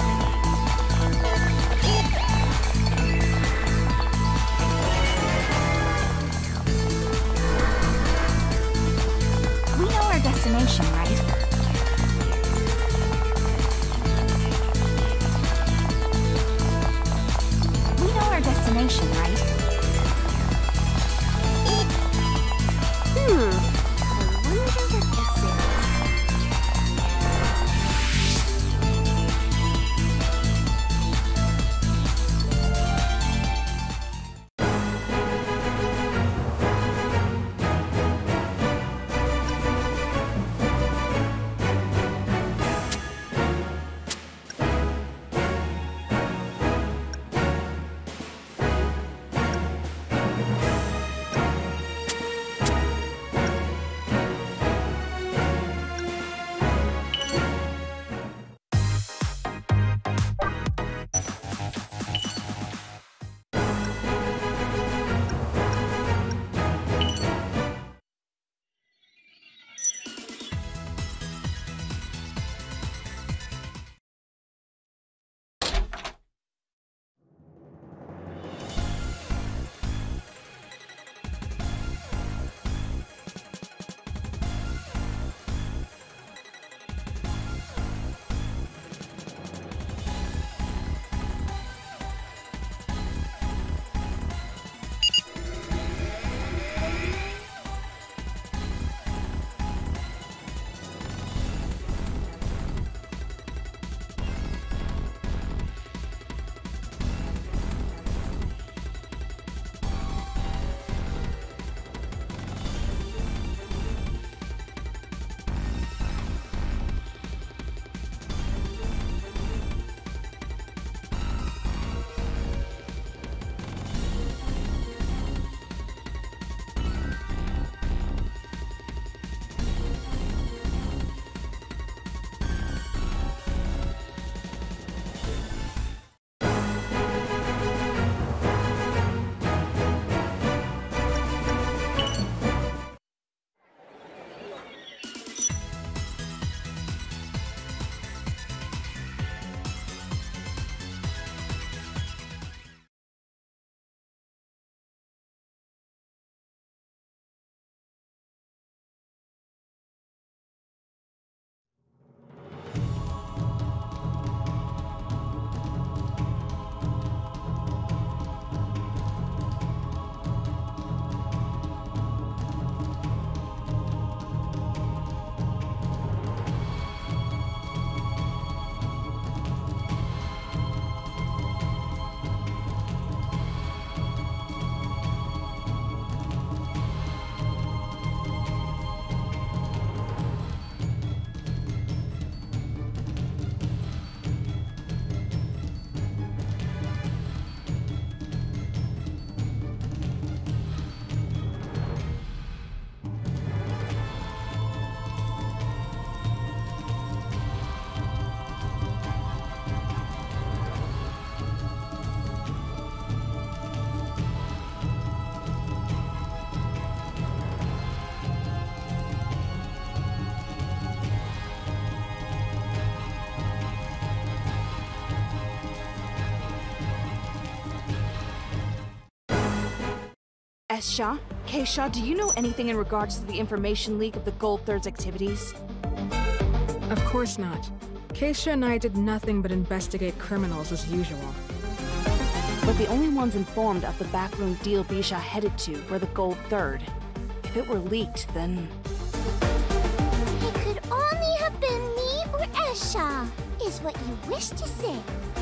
We know our destination, right? We know our destination, right? Hmm. I wonder what this is. S-Sha? K-Sha, do you know anything in regards to the information leak of the Gold Third's activities? Of course not. Keisha and I did nothing but investigate criminals as usual. But the only ones informed of the backroom deal Bisha headed to were the Gold Third. If it were leaked, then... It could only have been me or S-Sha, is what you wish to say.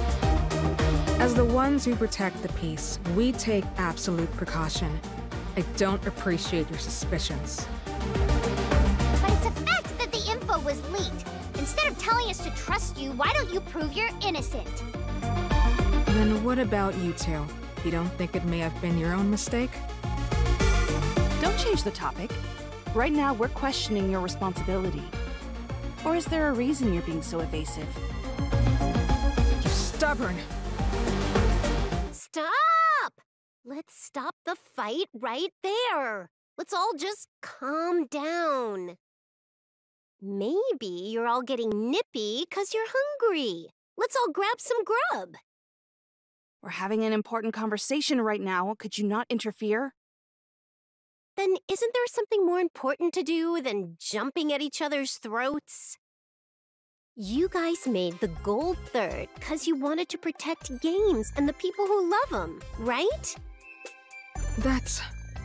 As the ones who protect the peace, we take absolute precaution. I don't appreciate your suspicions. But it's a fact that the info was leaked. Instead of telling us to trust you, why don't you prove you're innocent? Then what about you two? You don't think it may have been your own mistake? Don't change the topic. Right now, we're questioning your responsibility. Or is there a reason you're being so evasive? You're stubborn! Stop! Let's stop the fight right there. Let's all just calm down. Maybe you're all getting nippy because you're hungry. Let's all grab some grub. We're having an important conversation right now. Could you not interfere? Then isn't there something more important to do than jumping at each other's throats? You guys made the gold third because you wanted to protect games and the people who love them, right? That's...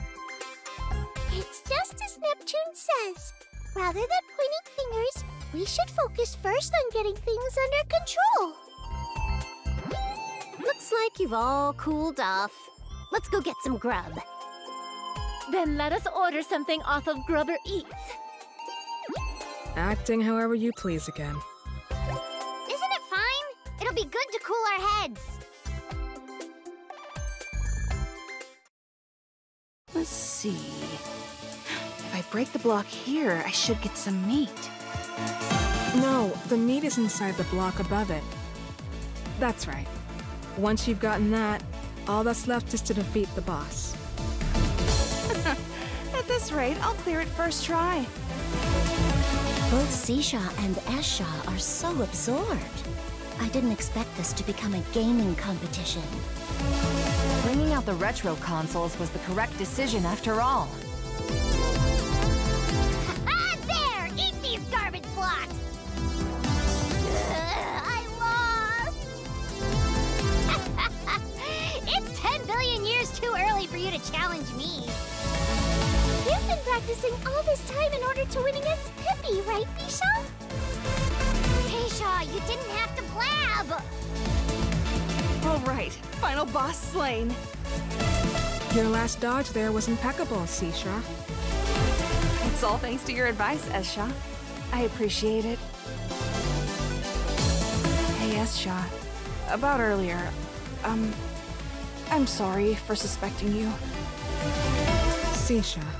It's just as Neptune says. Rather than pointing fingers, we should focus first on getting things under control. Looks like you've all cooled off. Let's go get some grub. Then let us order something off of Grubber Eats. acting however you please again. Isn't it fine? It'll be good to cool our heads. Let's see. If I break the block here, I should get some meat. No, the meat is inside the block above it. That's right. Once you've gotten that, all that's left is to defeat the boss. At this rate, I'll clear it first try. Both Sisha and Esha are so absorbed. I didn't expect this to become a gaming competition. Bringing out the retro consoles was the correct decision after all. Ah, there! Eat these garbage blocks! Ugh, I lost! It's ten billion years too early for you to challenge me. You've been practicing all this time in order to win against Pippi, right, Bisha? Bisha, you didn't have to blab! All right, final boss slain. Your last dodge there was impeccable, Sisha. It's all thanks to your advice, Esha. I appreciate it. Hey, Esha. About earlier, um, I'm sorry for suspecting you. Sisha.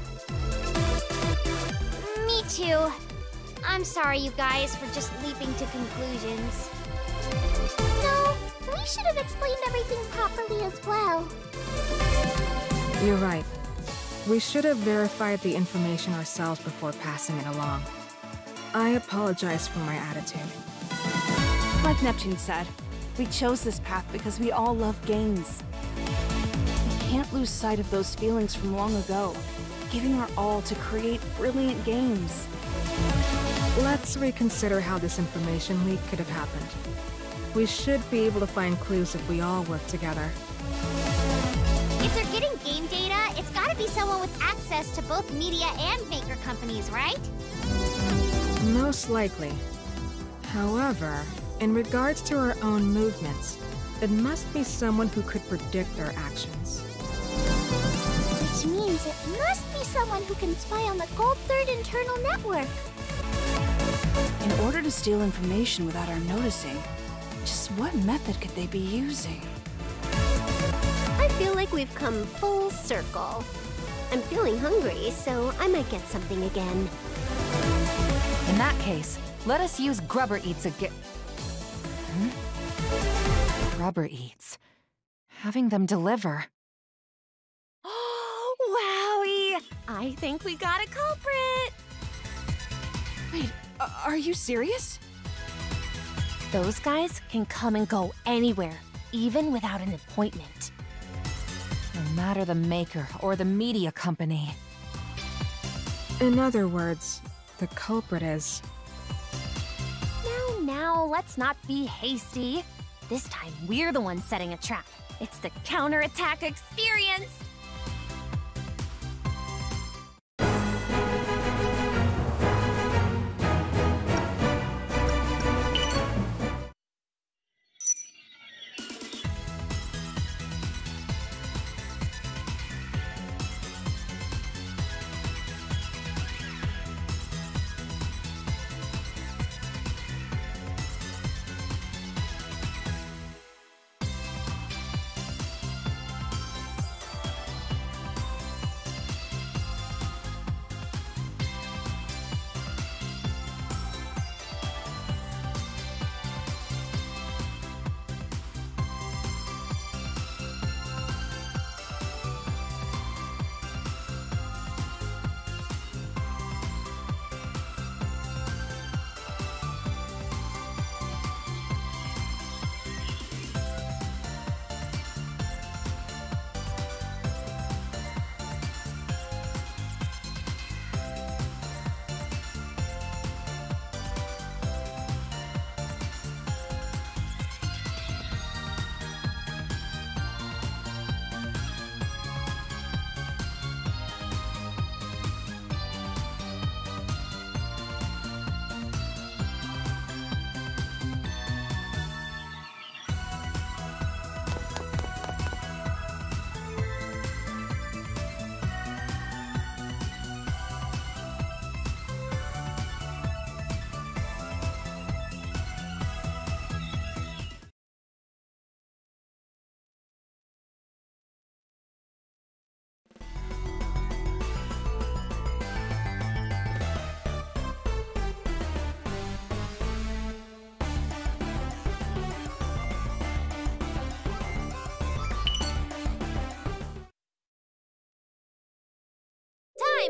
Me too. I'm sorry, you guys, for just leaping to conclusions. No, we should have explained everything properly as well. You're right. We should have verified the information ourselves before passing it along. I apologize for my attitude. Like Neptune said, we chose this path because we all love games. We can't lose sight of those feelings from long ago, giving our all to create brilliant games. Let's reconsider how this information leak could have happened. We should be able to find clues if we all work together. If they're getting game data, it's gotta be someone with access to both media and maker companies, right? Most likely. However, in regards to our own movements, it must be someone who could predict our actions. Which means it must be someone who can spy on the Gold Third internal network. In order to steal information without our noticing, just what method could they be using? I feel like we've come full circle. I'm feeling hungry, so I might get something again. In that case, let us use Grubber Eats again. Hmm? Grubber Eats. Having them deliver. Wowie! I think we got a culprit! Wait, uh, are you serious? Those guys can come and go anywhere, even without an appointment. No matter the maker or the media company. In other words, the culprit is... Now, now, let's not be hasty. This time, we're the ones setting a trap. It's the counterattack experience!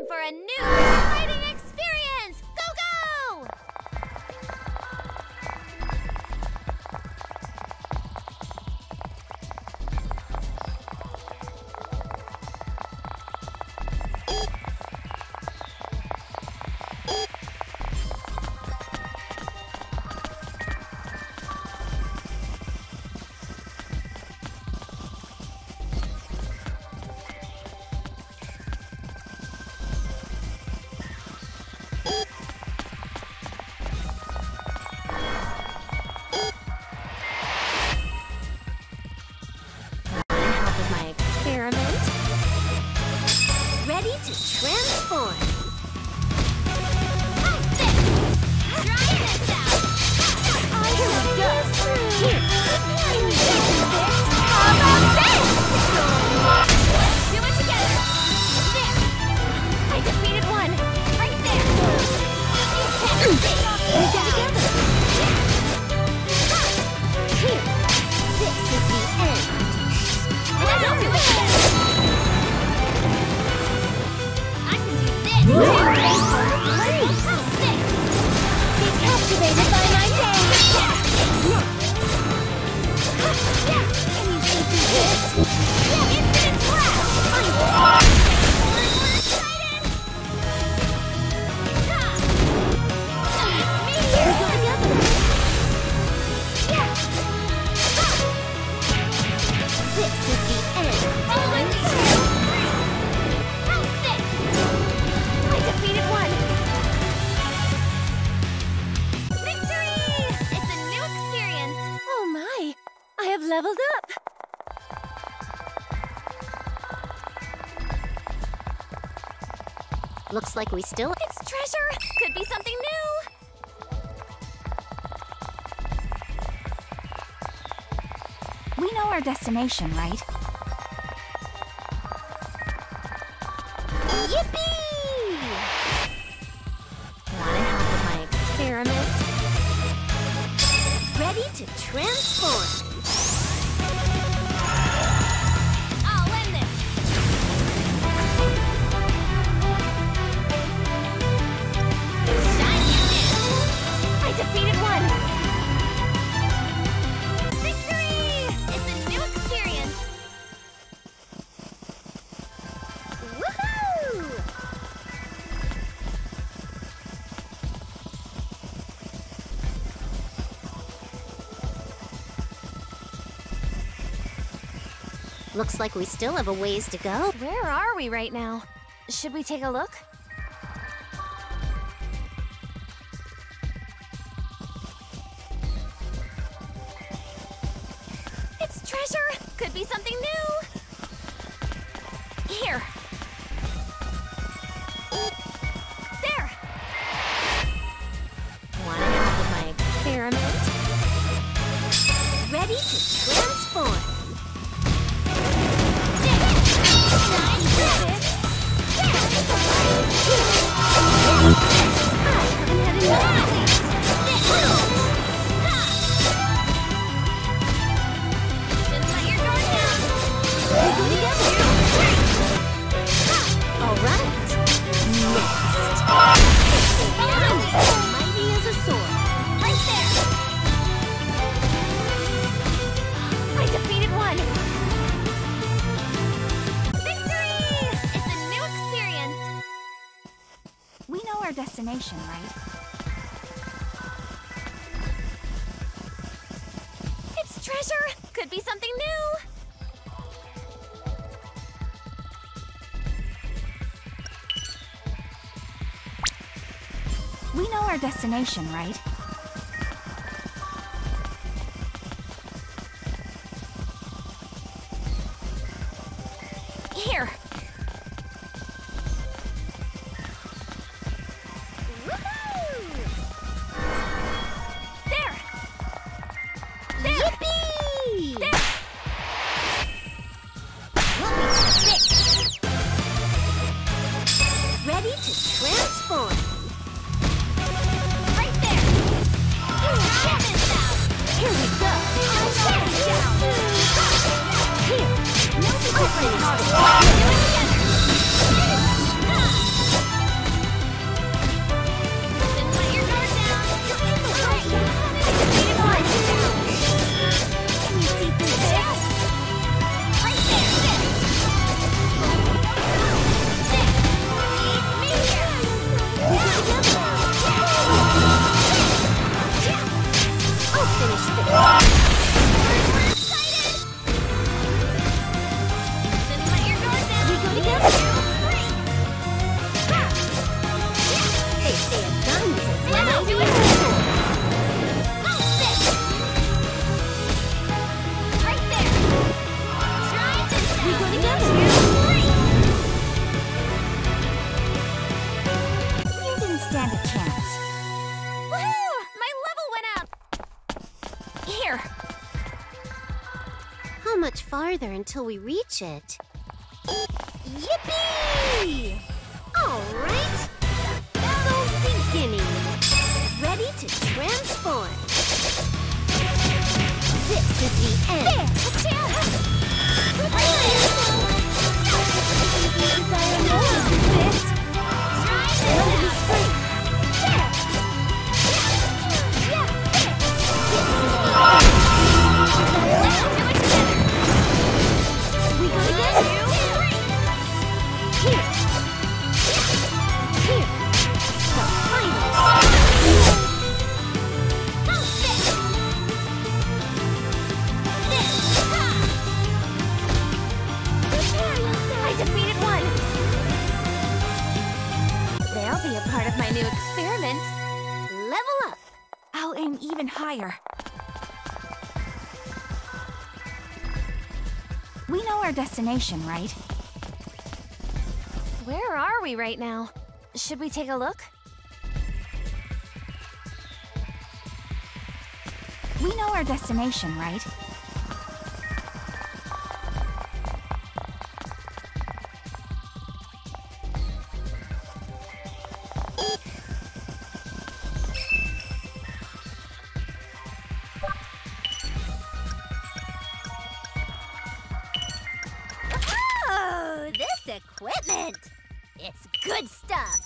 time for a new exciting experience! Go, go! Ready to transform. How's this? Try this out. Here we go. Here. How about this? Let's do it together. There. I defeated one. Right there. You can't stay together. Here. This is the end. Let's do it again. Be captivated by my dance! Can you see through this? Infinite flash! I'm excited! Me! We're going together! This is the end! Oh, I'm how's this? I defeated one! Victory! It's a new experience! Oh my! I have leveled up! Looks like we still... It's treasure! Could be something new! We know our destination, right? Yippee! Wanna help with my experiment? Ready to transform! I'll win this! Shiny again! I defeated one! Victory! It's a new experience! Woohoo! Looks like we still have a ways to go. Where are we right now? Should we take a look? It's treasure! Could be something new! Here! There! Wanna help with my experiment? Ready to transform! Destination, right? It's treasure! Could be something new! We know our destination, right? Here! stand a chance. Woohoo! My level went up! Here. How much farther until we reach it? Yippee! All right, the battle's beginning. Ready to transform. This is the end. There! A chance! Desire more of this. Let me straight. There! This is the Let's do it together! We go together. Here. Here. The final. I defeated one! They'll be a part of my new experiment. Level up! I'll aim even higher. We know our destination, right? Where are we right now? Should we take a look? We know our destination, right? Oh, this equipment! It's good stuff!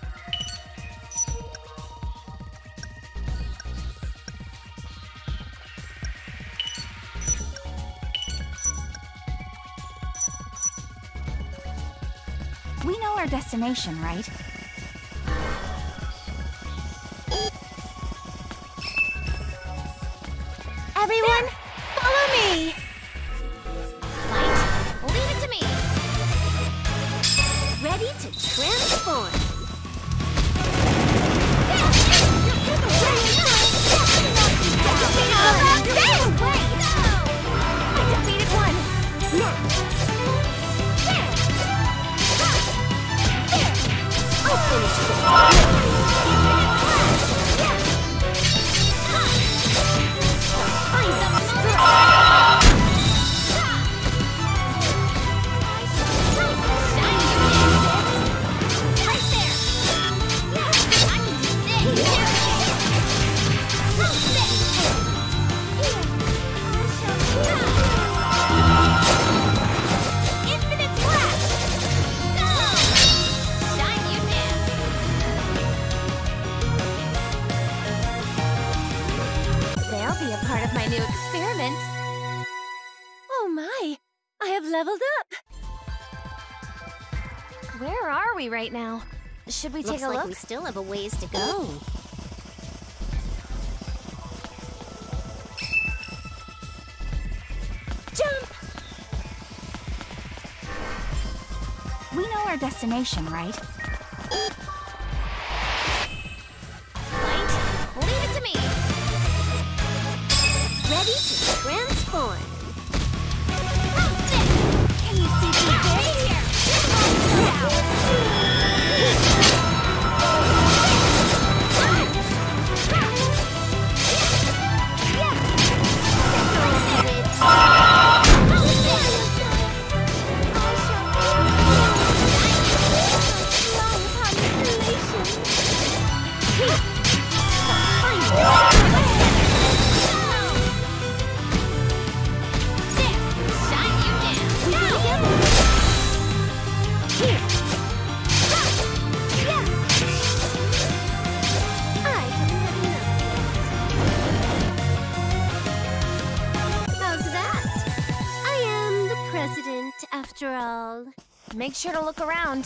We know our destination, right? Everyone, follow me! Light, leave it to me! Ready to transform. I defeated one! Now. I'll finish this. Leveled up! Where are we right now? Should we take Looks a like look? we still have a ways to go. Jump! We know our destination, right? Light, leave it to me! Ready to transform. Can you see through this? Here! After all. Make sure to look around.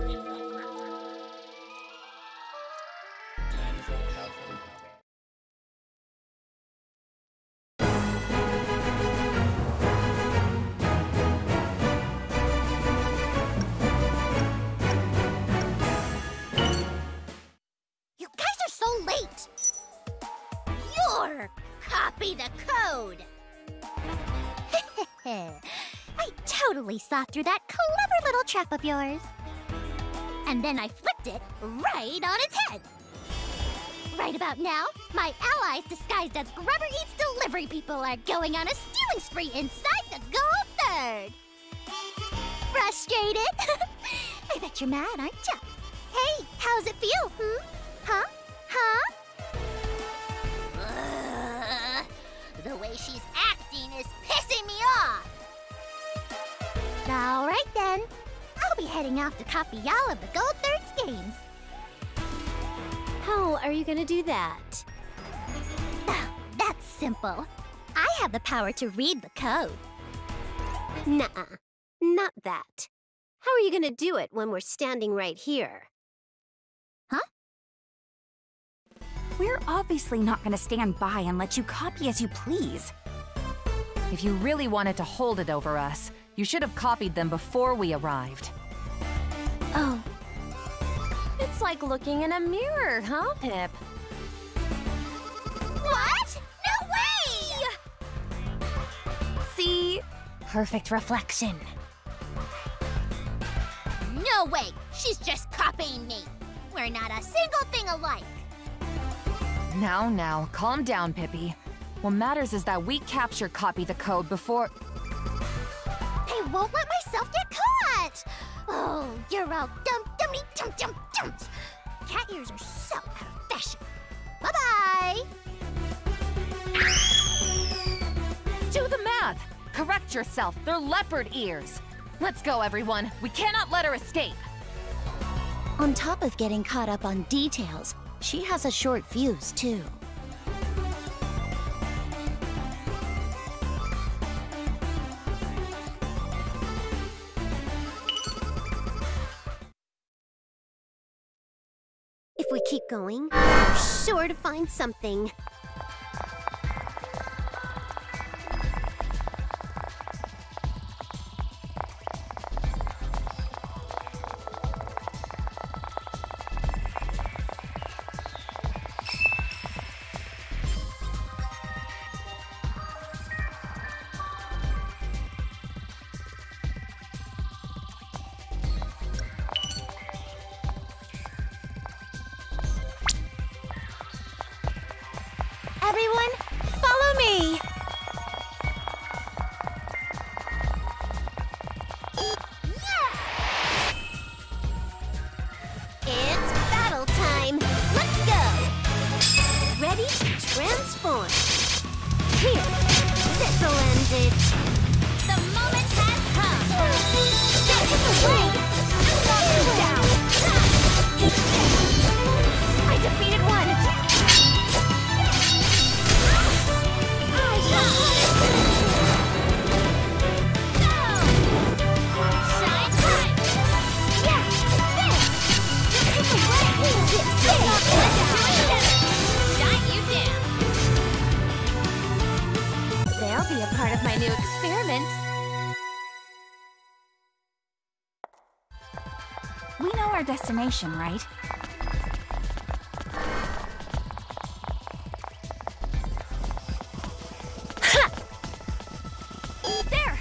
You guys are so late! You're copy the code! I totally saw through that clever little trap of yours. And then I flipped it right on its head. Right about now, my allies disguised as Grubber Eats delivery people are going on a stealing spree inside the Gold Third. Frustrated? I bet you're mad, aren't ya? Hey, how's it feel, hmm? Huh? Huh? Ugh, the way she's acting is pissing me off. All right then. I'll be heading off to copy y'all of the Gold Third's games. How are you gonna do that? Oh, that's simple. I have the power to read the code. Nuh-uh. Not that. How are you gonna do it when we're standing right here? Huh? We're obviously not gonna stand by and let you copy as you please. If you really wanted to hold it over us, you should have copied them before we arrived. Oh. It's like looking in a mirror, huh, Pip? What? No way! See? Perfect reflection. No way! She's just copying me. We're not a single thing alike. Now, now, calm down, Pippi. What matters is that we capture copy the code before... I won't let myself get caught! Oh, you're all dumb, dummy, dum, dum, dumps. Cat ears are so out of fashion. Bye-bye! Do the math! Correct yourself, they're leopard ears! Let's go, everyone. We cannot let her escape. On top of getting caught up on details, she has a short fuse, too. If we keep going, we're sure to find something. Everyone, follow me! It's battle time! Let's go! Ready to transform. Here, this'll end it. The moment has come! Get in the way! Knock you down! I defeated one! They'll be a part of my new experiment. We know our destination, right? There!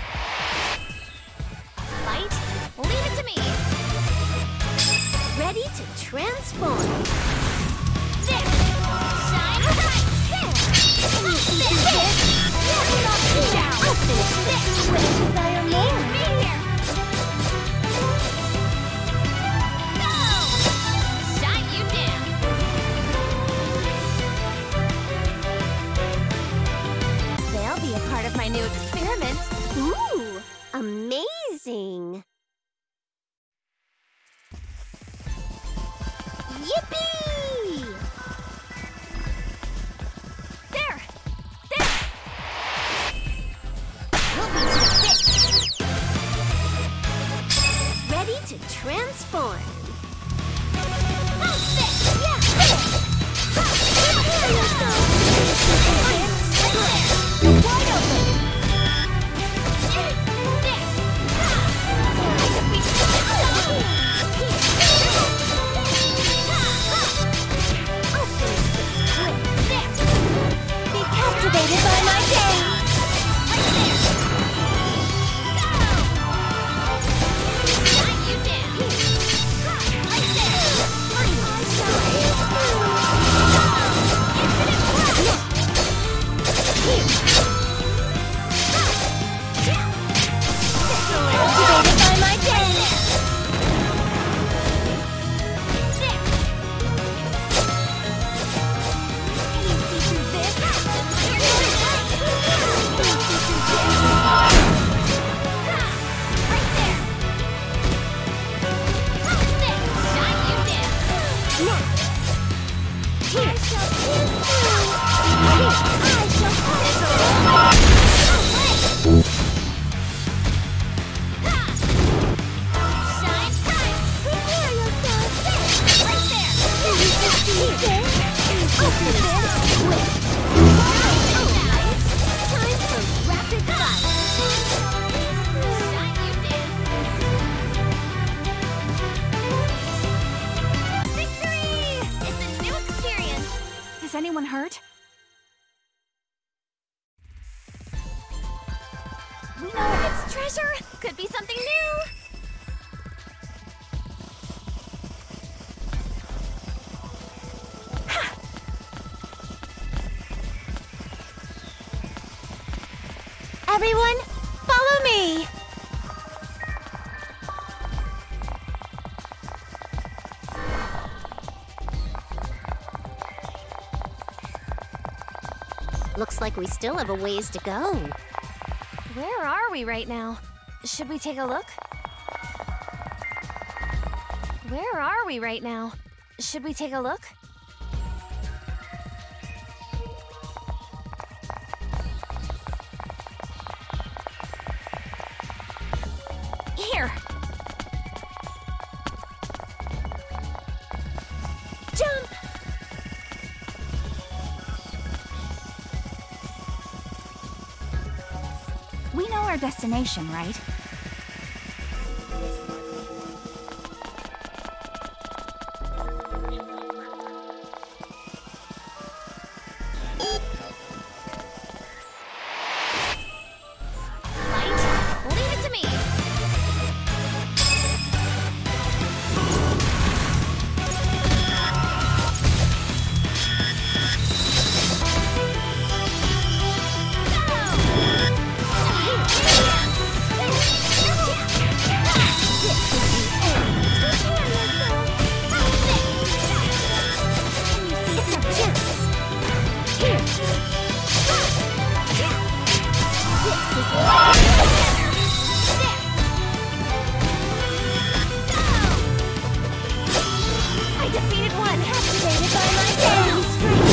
Light, leave it to me! Ready to transform. There! Shine bright! There! Can you see through this? Knock you down! I'll finish this when I desire more. Be here! Go! Shine you down! They'll be a part of my new experiment. Ooh, amazing. Yippee! There! There! We'll be fixed! Ready to transform. transform. Wide open. Be captivated by my dance. Captivated by my dance. Is anyone hurt? We know it's treasure. Could be something new. Everyone, follow me! Looks like we still have a ways to go. Where are we right now? Should we take a look? Where are we right now? Should we take a look? Here! Jump! We know our destination, right? Light, leave it to me! I defeated one, captivated by my dance!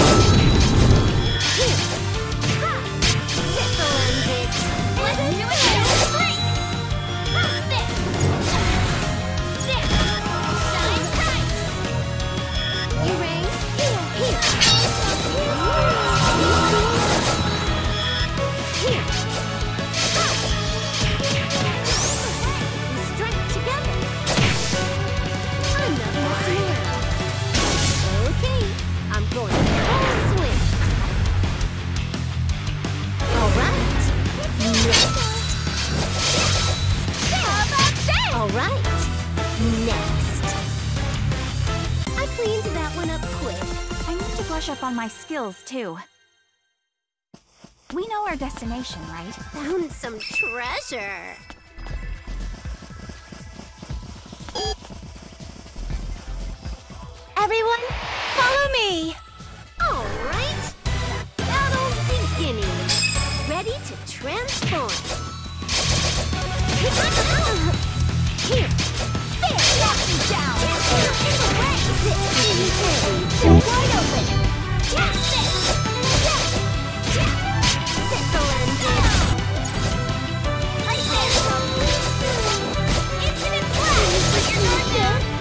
Here! Ha! This'll end it! Let's do it again! Break! This! This! Shine bright! You reign? Here! Here! Here! Ha! We strike together! I'm not messing around. Okay, I'm going full swing. All right, next. How about this? All right, next. I cleaned that one up quick. I need to brush up on my skills, too. We know our destination, right? Found some treasure. Everyone, follow me! All right, the battle's beginning. Ready to transform. Here, there, lock me down. In the way. This is easy. Wide open. Tap this. Tap. Tap. This'll end it. Right there. Infinite flash. You're not this.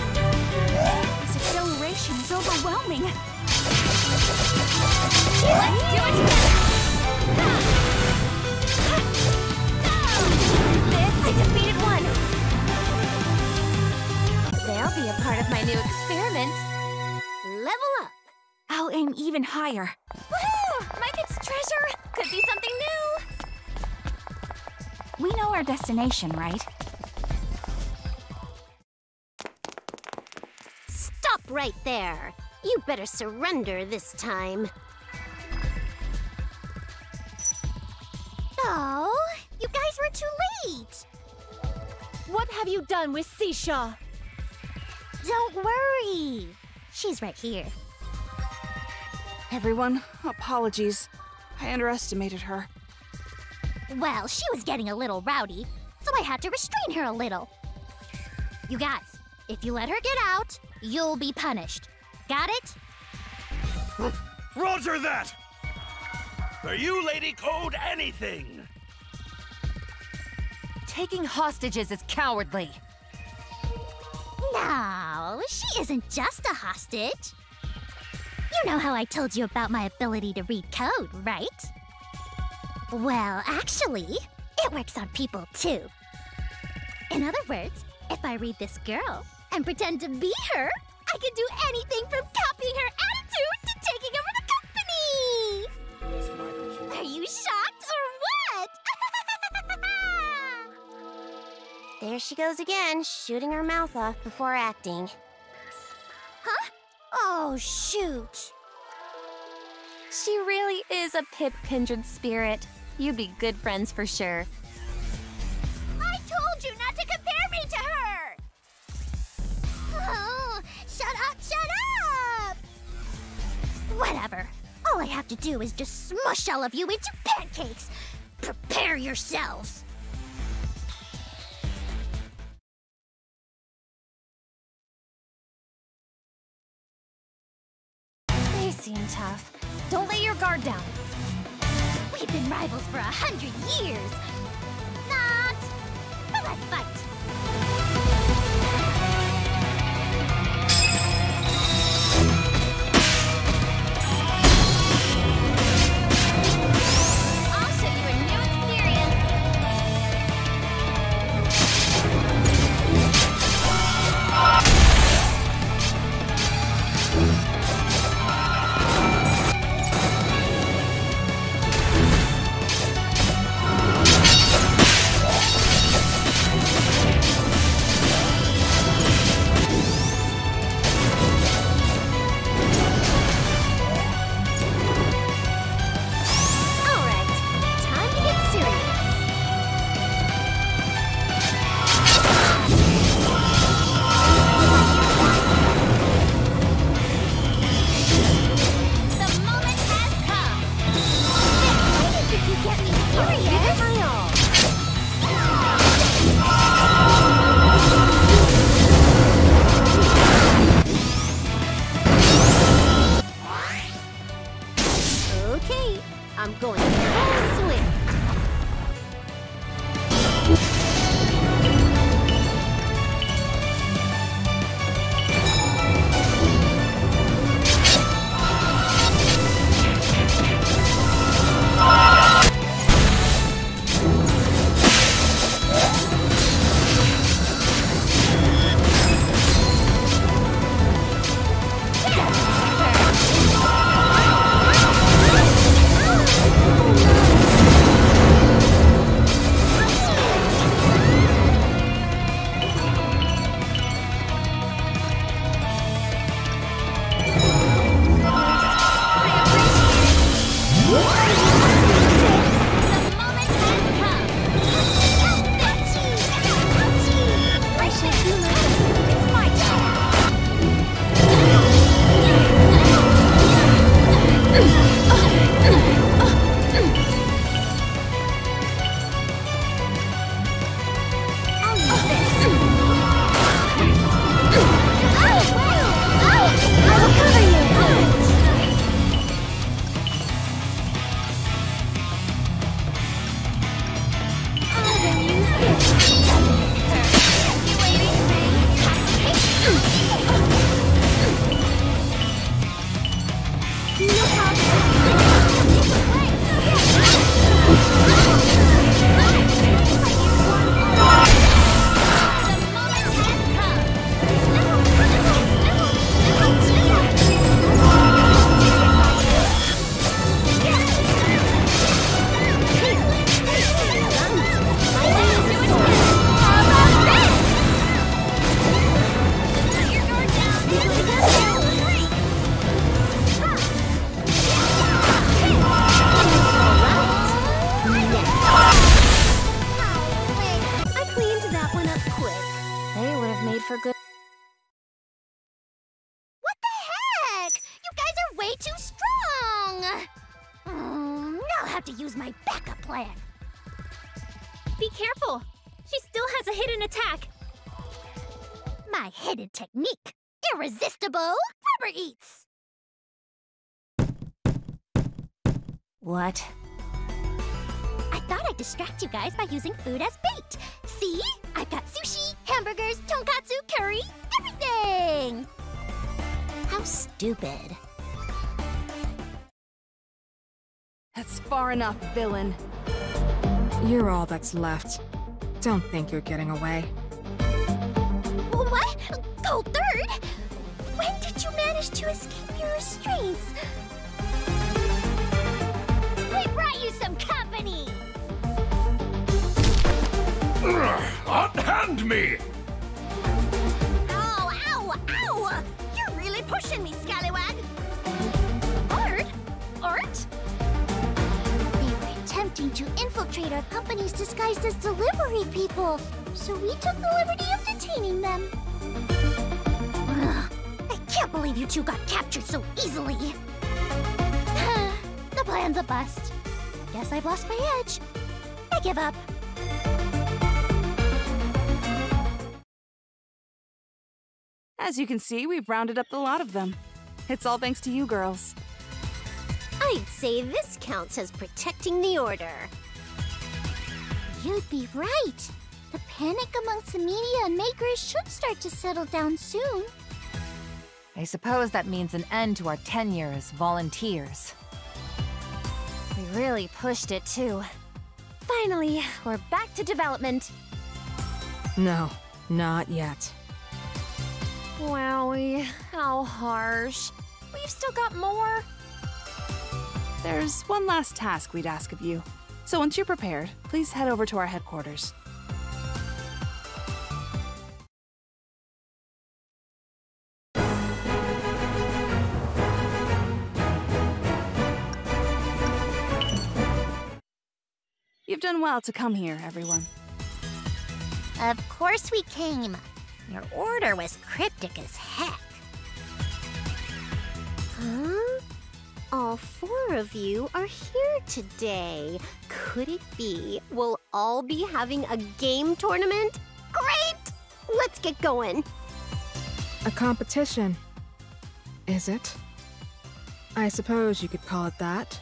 part of my new experiment. Level up. I'll aim even higher. Woohoo! Mike-It's treasure! Could be something new! We know our destination, right? Stop right there. You better surrender this time. Oh, you guys were too late. What have you done with Sisha? Don't worry. She's right here. Everyone, apologies. I underestimated her. Well, she was getting a little rowdy, so I had to restrain her a little. You guys, if you let her get out, you'll be punished. Got it? R- Roger that! For you, Lady Code, anything! Taking hostages is cowardly. No, she isn't just a hostage. You know how I told you about my ability to read code, right? Well, actually, it works on people too. In other words, if I read this girl and pretend to be her, I can do anything from copying her attitude to taking over the company! Are you shocked or what? There she goes again, shooting her mouth off before acting. Huh? Oh, shoot. She really is a Pip kindred spirit. You'd be good friends for sure. I told you not to compare me to her! Oh, shut up, shut up! Whatever. All I have to do is just smush all of you into pancakes. Prepare yourselves. They seem tough. Don't lay your guard down. We've been rivals for a hundred years. Not. But let's fight. I'll show you a new experience. Alright, time to get serious. The moment has come. Did you get me serious? Give it my all. Okay, I'm going full swing. have to use my backup plan. Be careful! She still has a hidden attack! My hidden technique. Irresistible rubber eats. What? I thought I'd distract you guys by using food as bait. See? I've got sushi, hamburgers, tonkatsu, curry, everything! How stupid. That's far enough, villain. You're all that's left. Don't think you're getting away. What? Gold Third? When did you manage to escape your restraints? We brought you some company! Unhand me! Ow, ow, ow! You're really pushing me, Scallywag! Art? Art? They were attempting to infiltrate our companies disguised as delivery people, so we took the liberty of detaining them. Ugh, I can't believe you two got captured so easily. The plan's a bust. Guess I've lost my edge. I give up. As you can see, we've rounded up the lot of them. It's all thanks to you girls. I'd say this counts as protecting the order. You'd be right. The panic amongst the media and makers should start to settle down soon. I suppose that means an end to our tenure as volunteers. We really pushed it, too. Finally, we're back to development. No, not yet. Wowie, how harsh. We've still got more. There's one last task we'd ask of you. So once you're prepared, please head over to our headquarters. You've done well to come here, everyone. Of course we came. Your order was cryptic as heck. Huh? All four of you are here today. Could it be we'll all be having a game tournament? Great! Let's get going. A competition. Is it? I suppose you could call it that.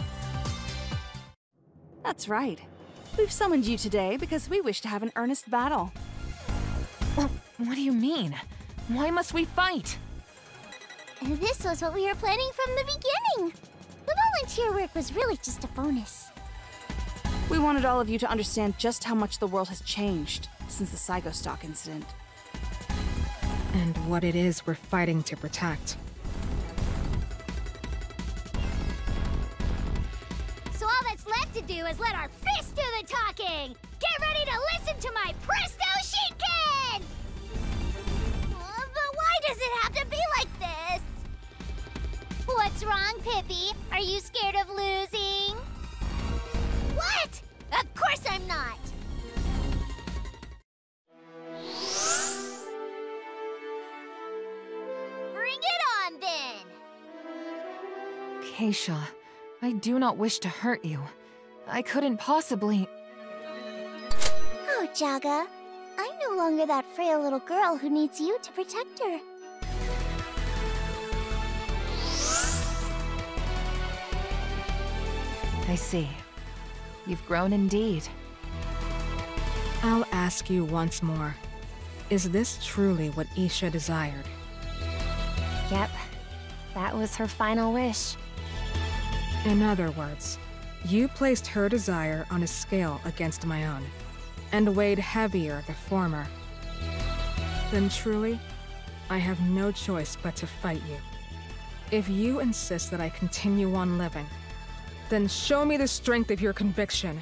That's right. We've summoned you today because we wish to have an earnest battle. What do you mean? Why must we fight? And this was what we were planning from the beginning. The volunteer work was really just a bonus. We wanted all of you to understand just how much the world has changed since the Psychostock incident. And what it is we're fighting to protect. So all that's left to do is let our fists do the talking! Get ready to listen to my Presto Sheetkin! Uh, but why does it have to be like this? What's wrong, Pippi? Are you scared of losing? What? Of course I'm not! Bring it on, then! Keisha, I do not wish to hurt you. I couldn't possibly... Oh, Jaga. I'm no longer that frail little girl who needs you to protect her. I see. You've grown indeed. I'll ask you once more. Is this truly what Isha desired? Yep. That was her final wish. In other words, you placed her desire on a scale against my own, and weighed heavier the former. Then truly, I have no choice but to fight you. If you insist that I continue on living, then show me the strength of your conviction.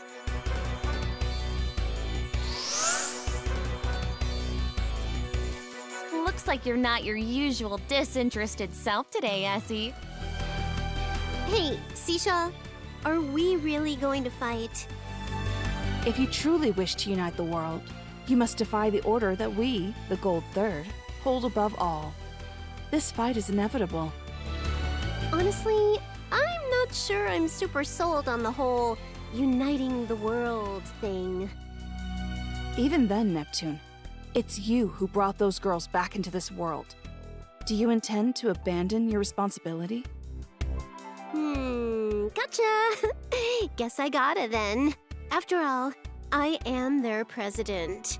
Looks like you're not your usual disinterested self today, Essie. Hey, Sisha, are we really going to fight? If you truly wish to unite the world, you must defy the order that we, the Gold Third, hold above all. This fight is inevitable. Honestly, I'm not not sure I'm super sold on the whole uniting the world thing. Even then, Neptune, it's you who brought those girls back into this world. Do you intend to abandon your responsibility? Hmm, gotcha. Guess I gotta then. After all, I am their president.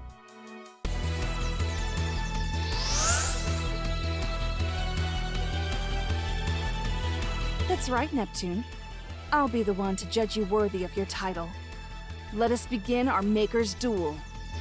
That's right, Neptune. I'll be the one to judge you worthy of your title. Let us begin our Maker's Duel.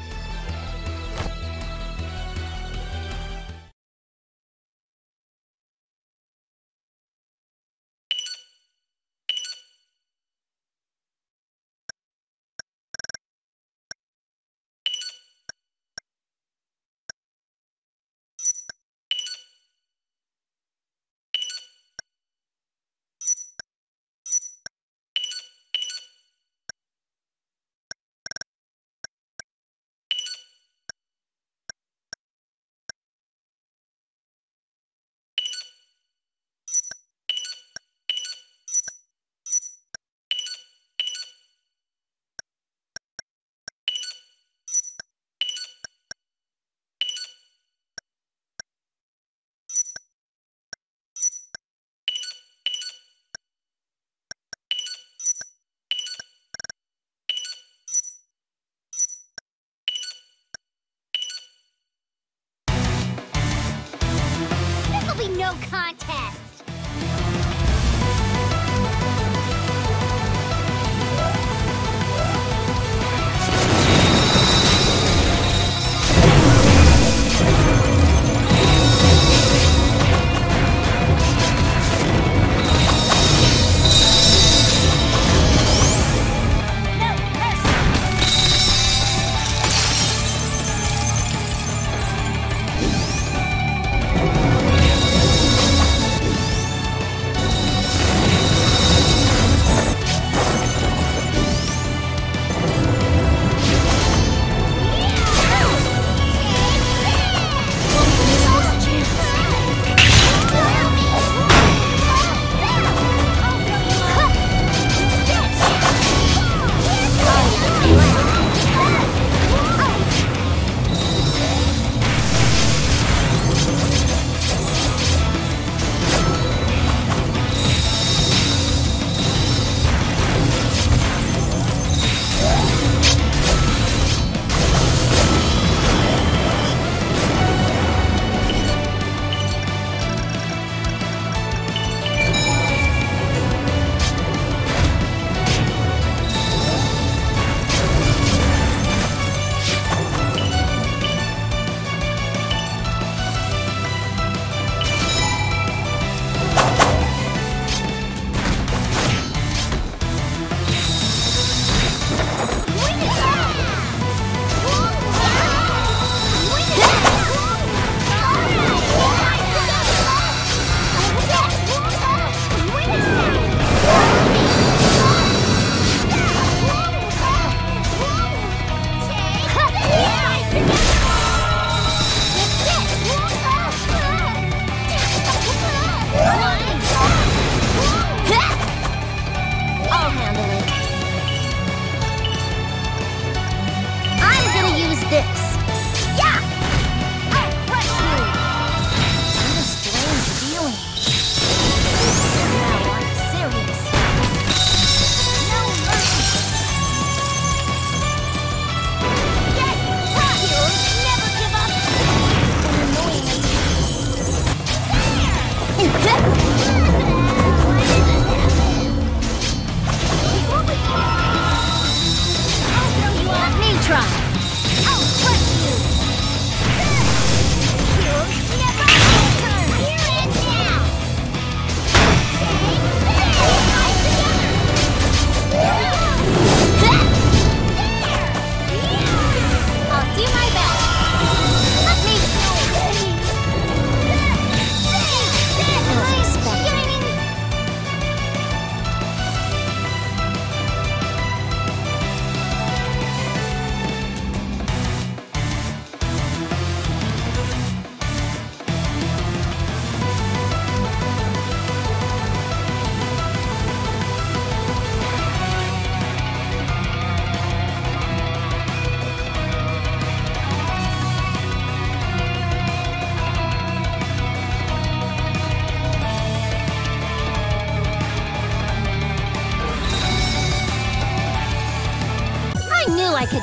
This'll be no contest!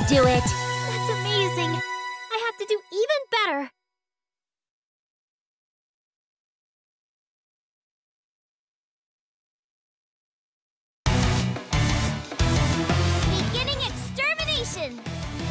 do it. That's amazing. I have to do even better. Beginning extermination.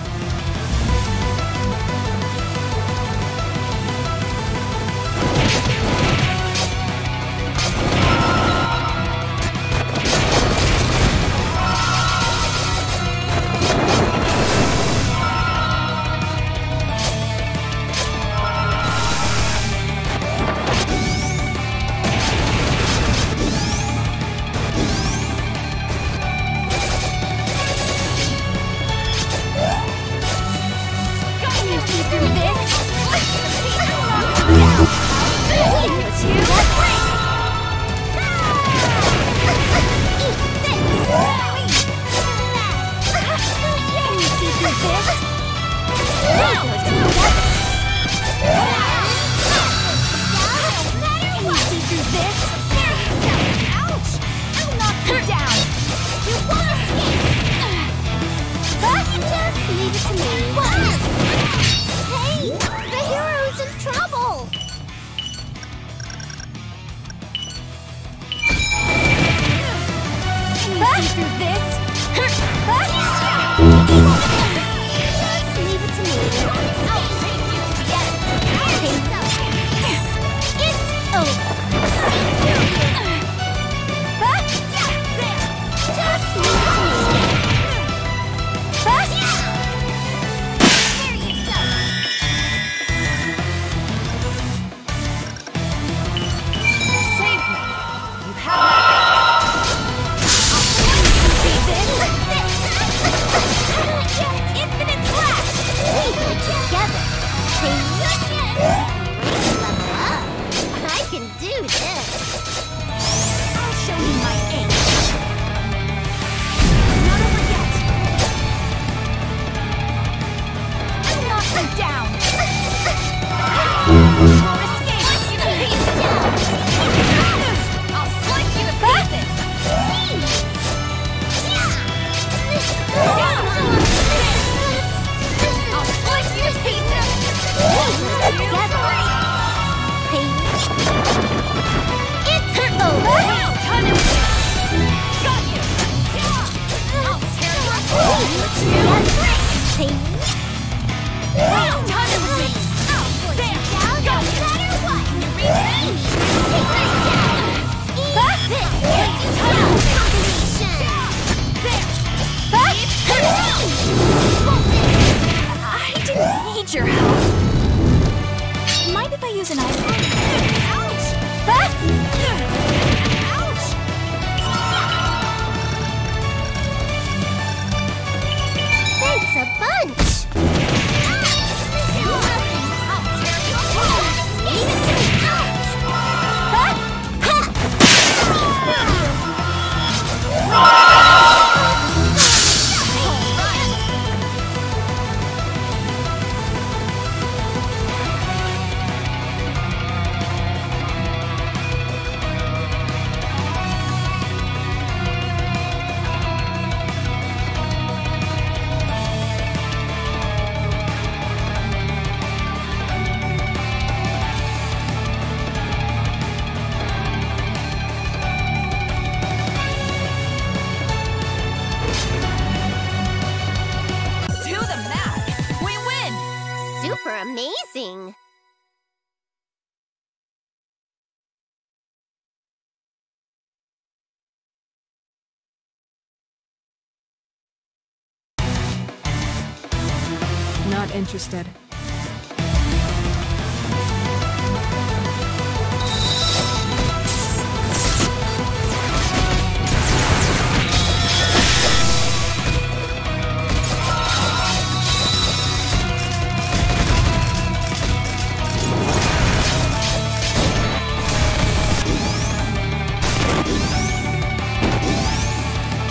Your help. Mind if I use an item? Ouch! Ouch! Thanks a bunch. Amazing. Not interested.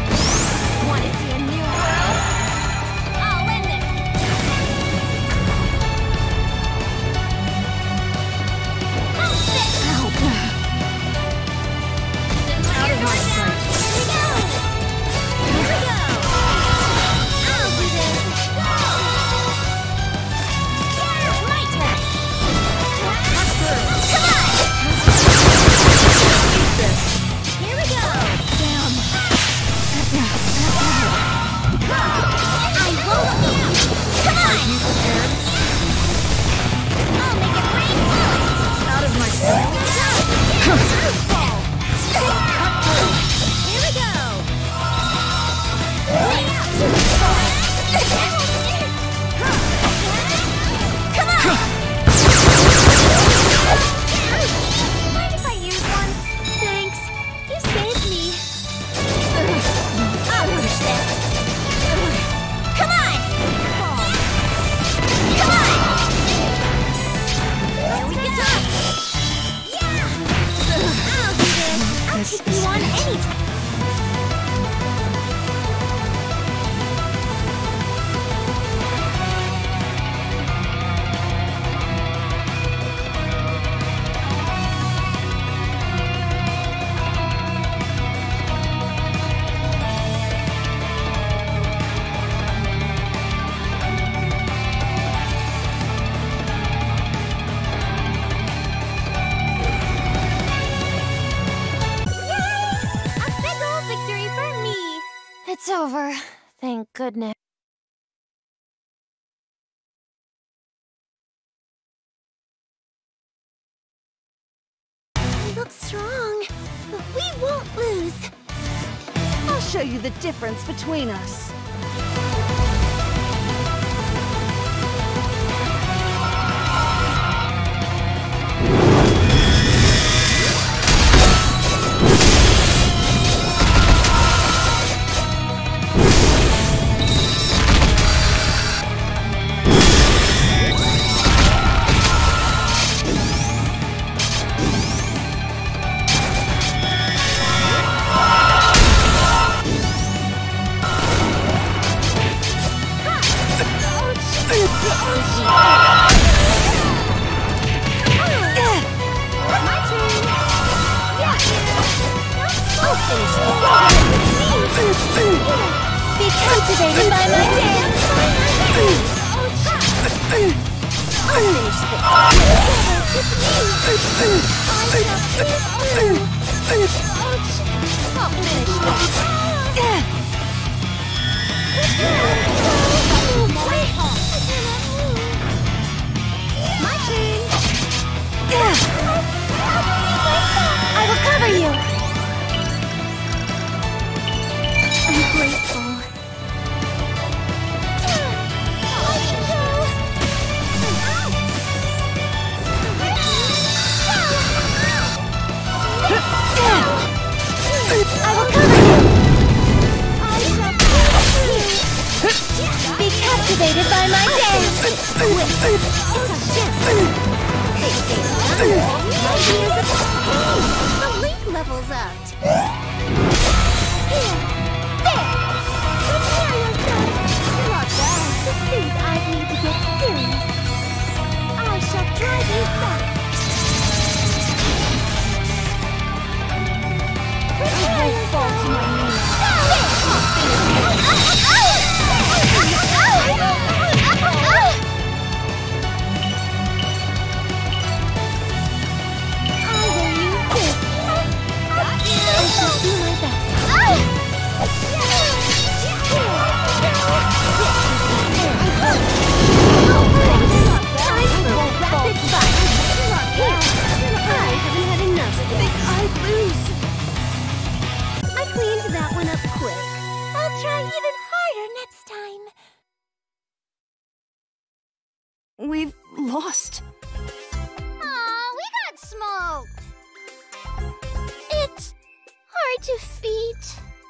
Want to see a new world? I'll win this. It's over. Thank goodness. We look strong, but we won't lose. I'll show you the difference between us. Be captivated by my dance! I'll finish this. I'll finish this. My turn! I will cover you! I'm grateful. I will cover you! Be captivated by my dance! It's a gem! The link levels up! Here! There! Prepare yourself! Not bad! The speed I need to get serious! I shall drive you back! Prepare yourself! To my knees! I shall do my best. Time for rapid fire. I haven't had enough. Think I'd lose. I cleaned that one up quick. I'll try even harder next time. We've lost. Aw, we got smoked. It's hard to defeat.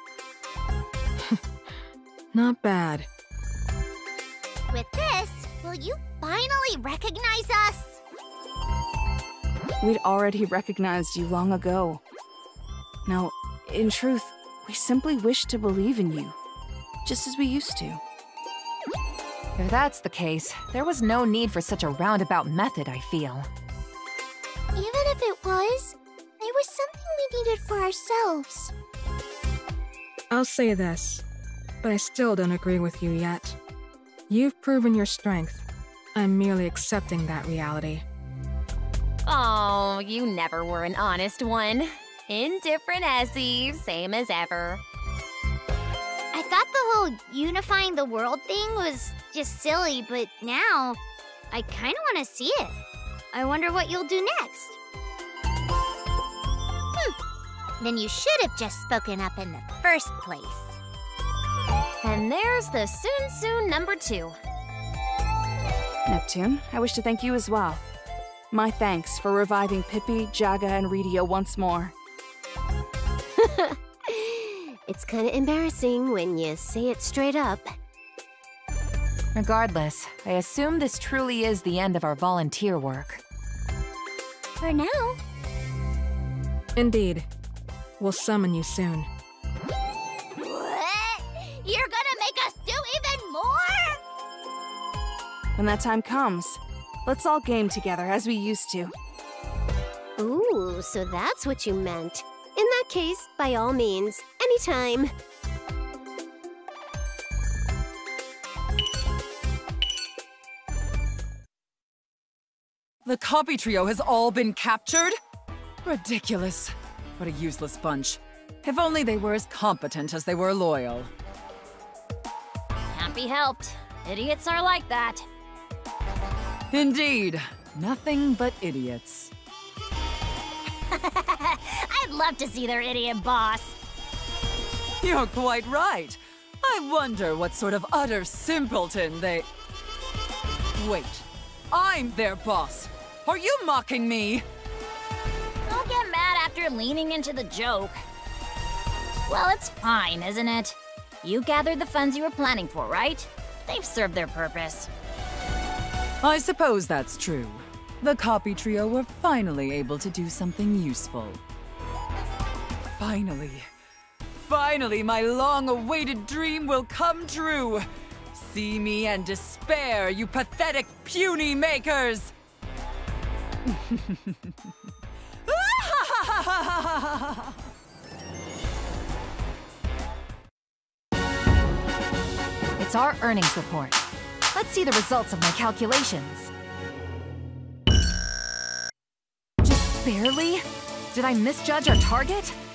Not bad. With this, will you finally recognize us? We'd already recognized you long ago. Now, in truth, we simply wish to believe in you, just as we used to. If that's the case, there was no need for such a roundabout method, I feel. Even if it was, there was something we needed for ourselves. I'll say this, but I still don't agree with you yet. You've proven your strength. I'm merely accepting that reality. Oh, you never were an honest one. Indifferent Essie, same as ever. I thought the whole unifying the world thing was just silly, but now I kind of want to see it. I wonder what you'll do next. Hmm. Then you should have just spoken up in the first place. And there's the soon soon number two. Neptune, I wish to thank you as well. My thanks for reviving Pippi, Jaga, and Ridio once more. It's kind of embarrassing when you say it straight up. Regardless, I assume this truly is the end of our volunteer work. For now. Indeed. We'll summon you soon. What? You're gonna make us do even more? When that time comes, let's all game together as we used to. Ooh, so that's what you meant. In that case, by all means, anytime. The copy trio has all been captured? Ridiculous. What a useless bunch. If only they were as competent as they were loyal. be helped. Idiots are like that. Indeed. Nothing but idiots. I'd love to see their idiot boss. You're quite right. I wonder what sort of utter simpleton they... Wait. I'm their boss. Are you mocking me? Don't get mad after leaning into the joke. Well, it's fine, isn't it? You gathered the funds you were planning for, right? They've served their purpose. I suppose that's true. The copy trio were finally able to do something useful. Finally. Finally, my long-awaited dream will come true. See me and despair, you pathetic, puny makers! It's our earnings report. Let's see the results of my calculations. Just barely? Did I misjudge our target?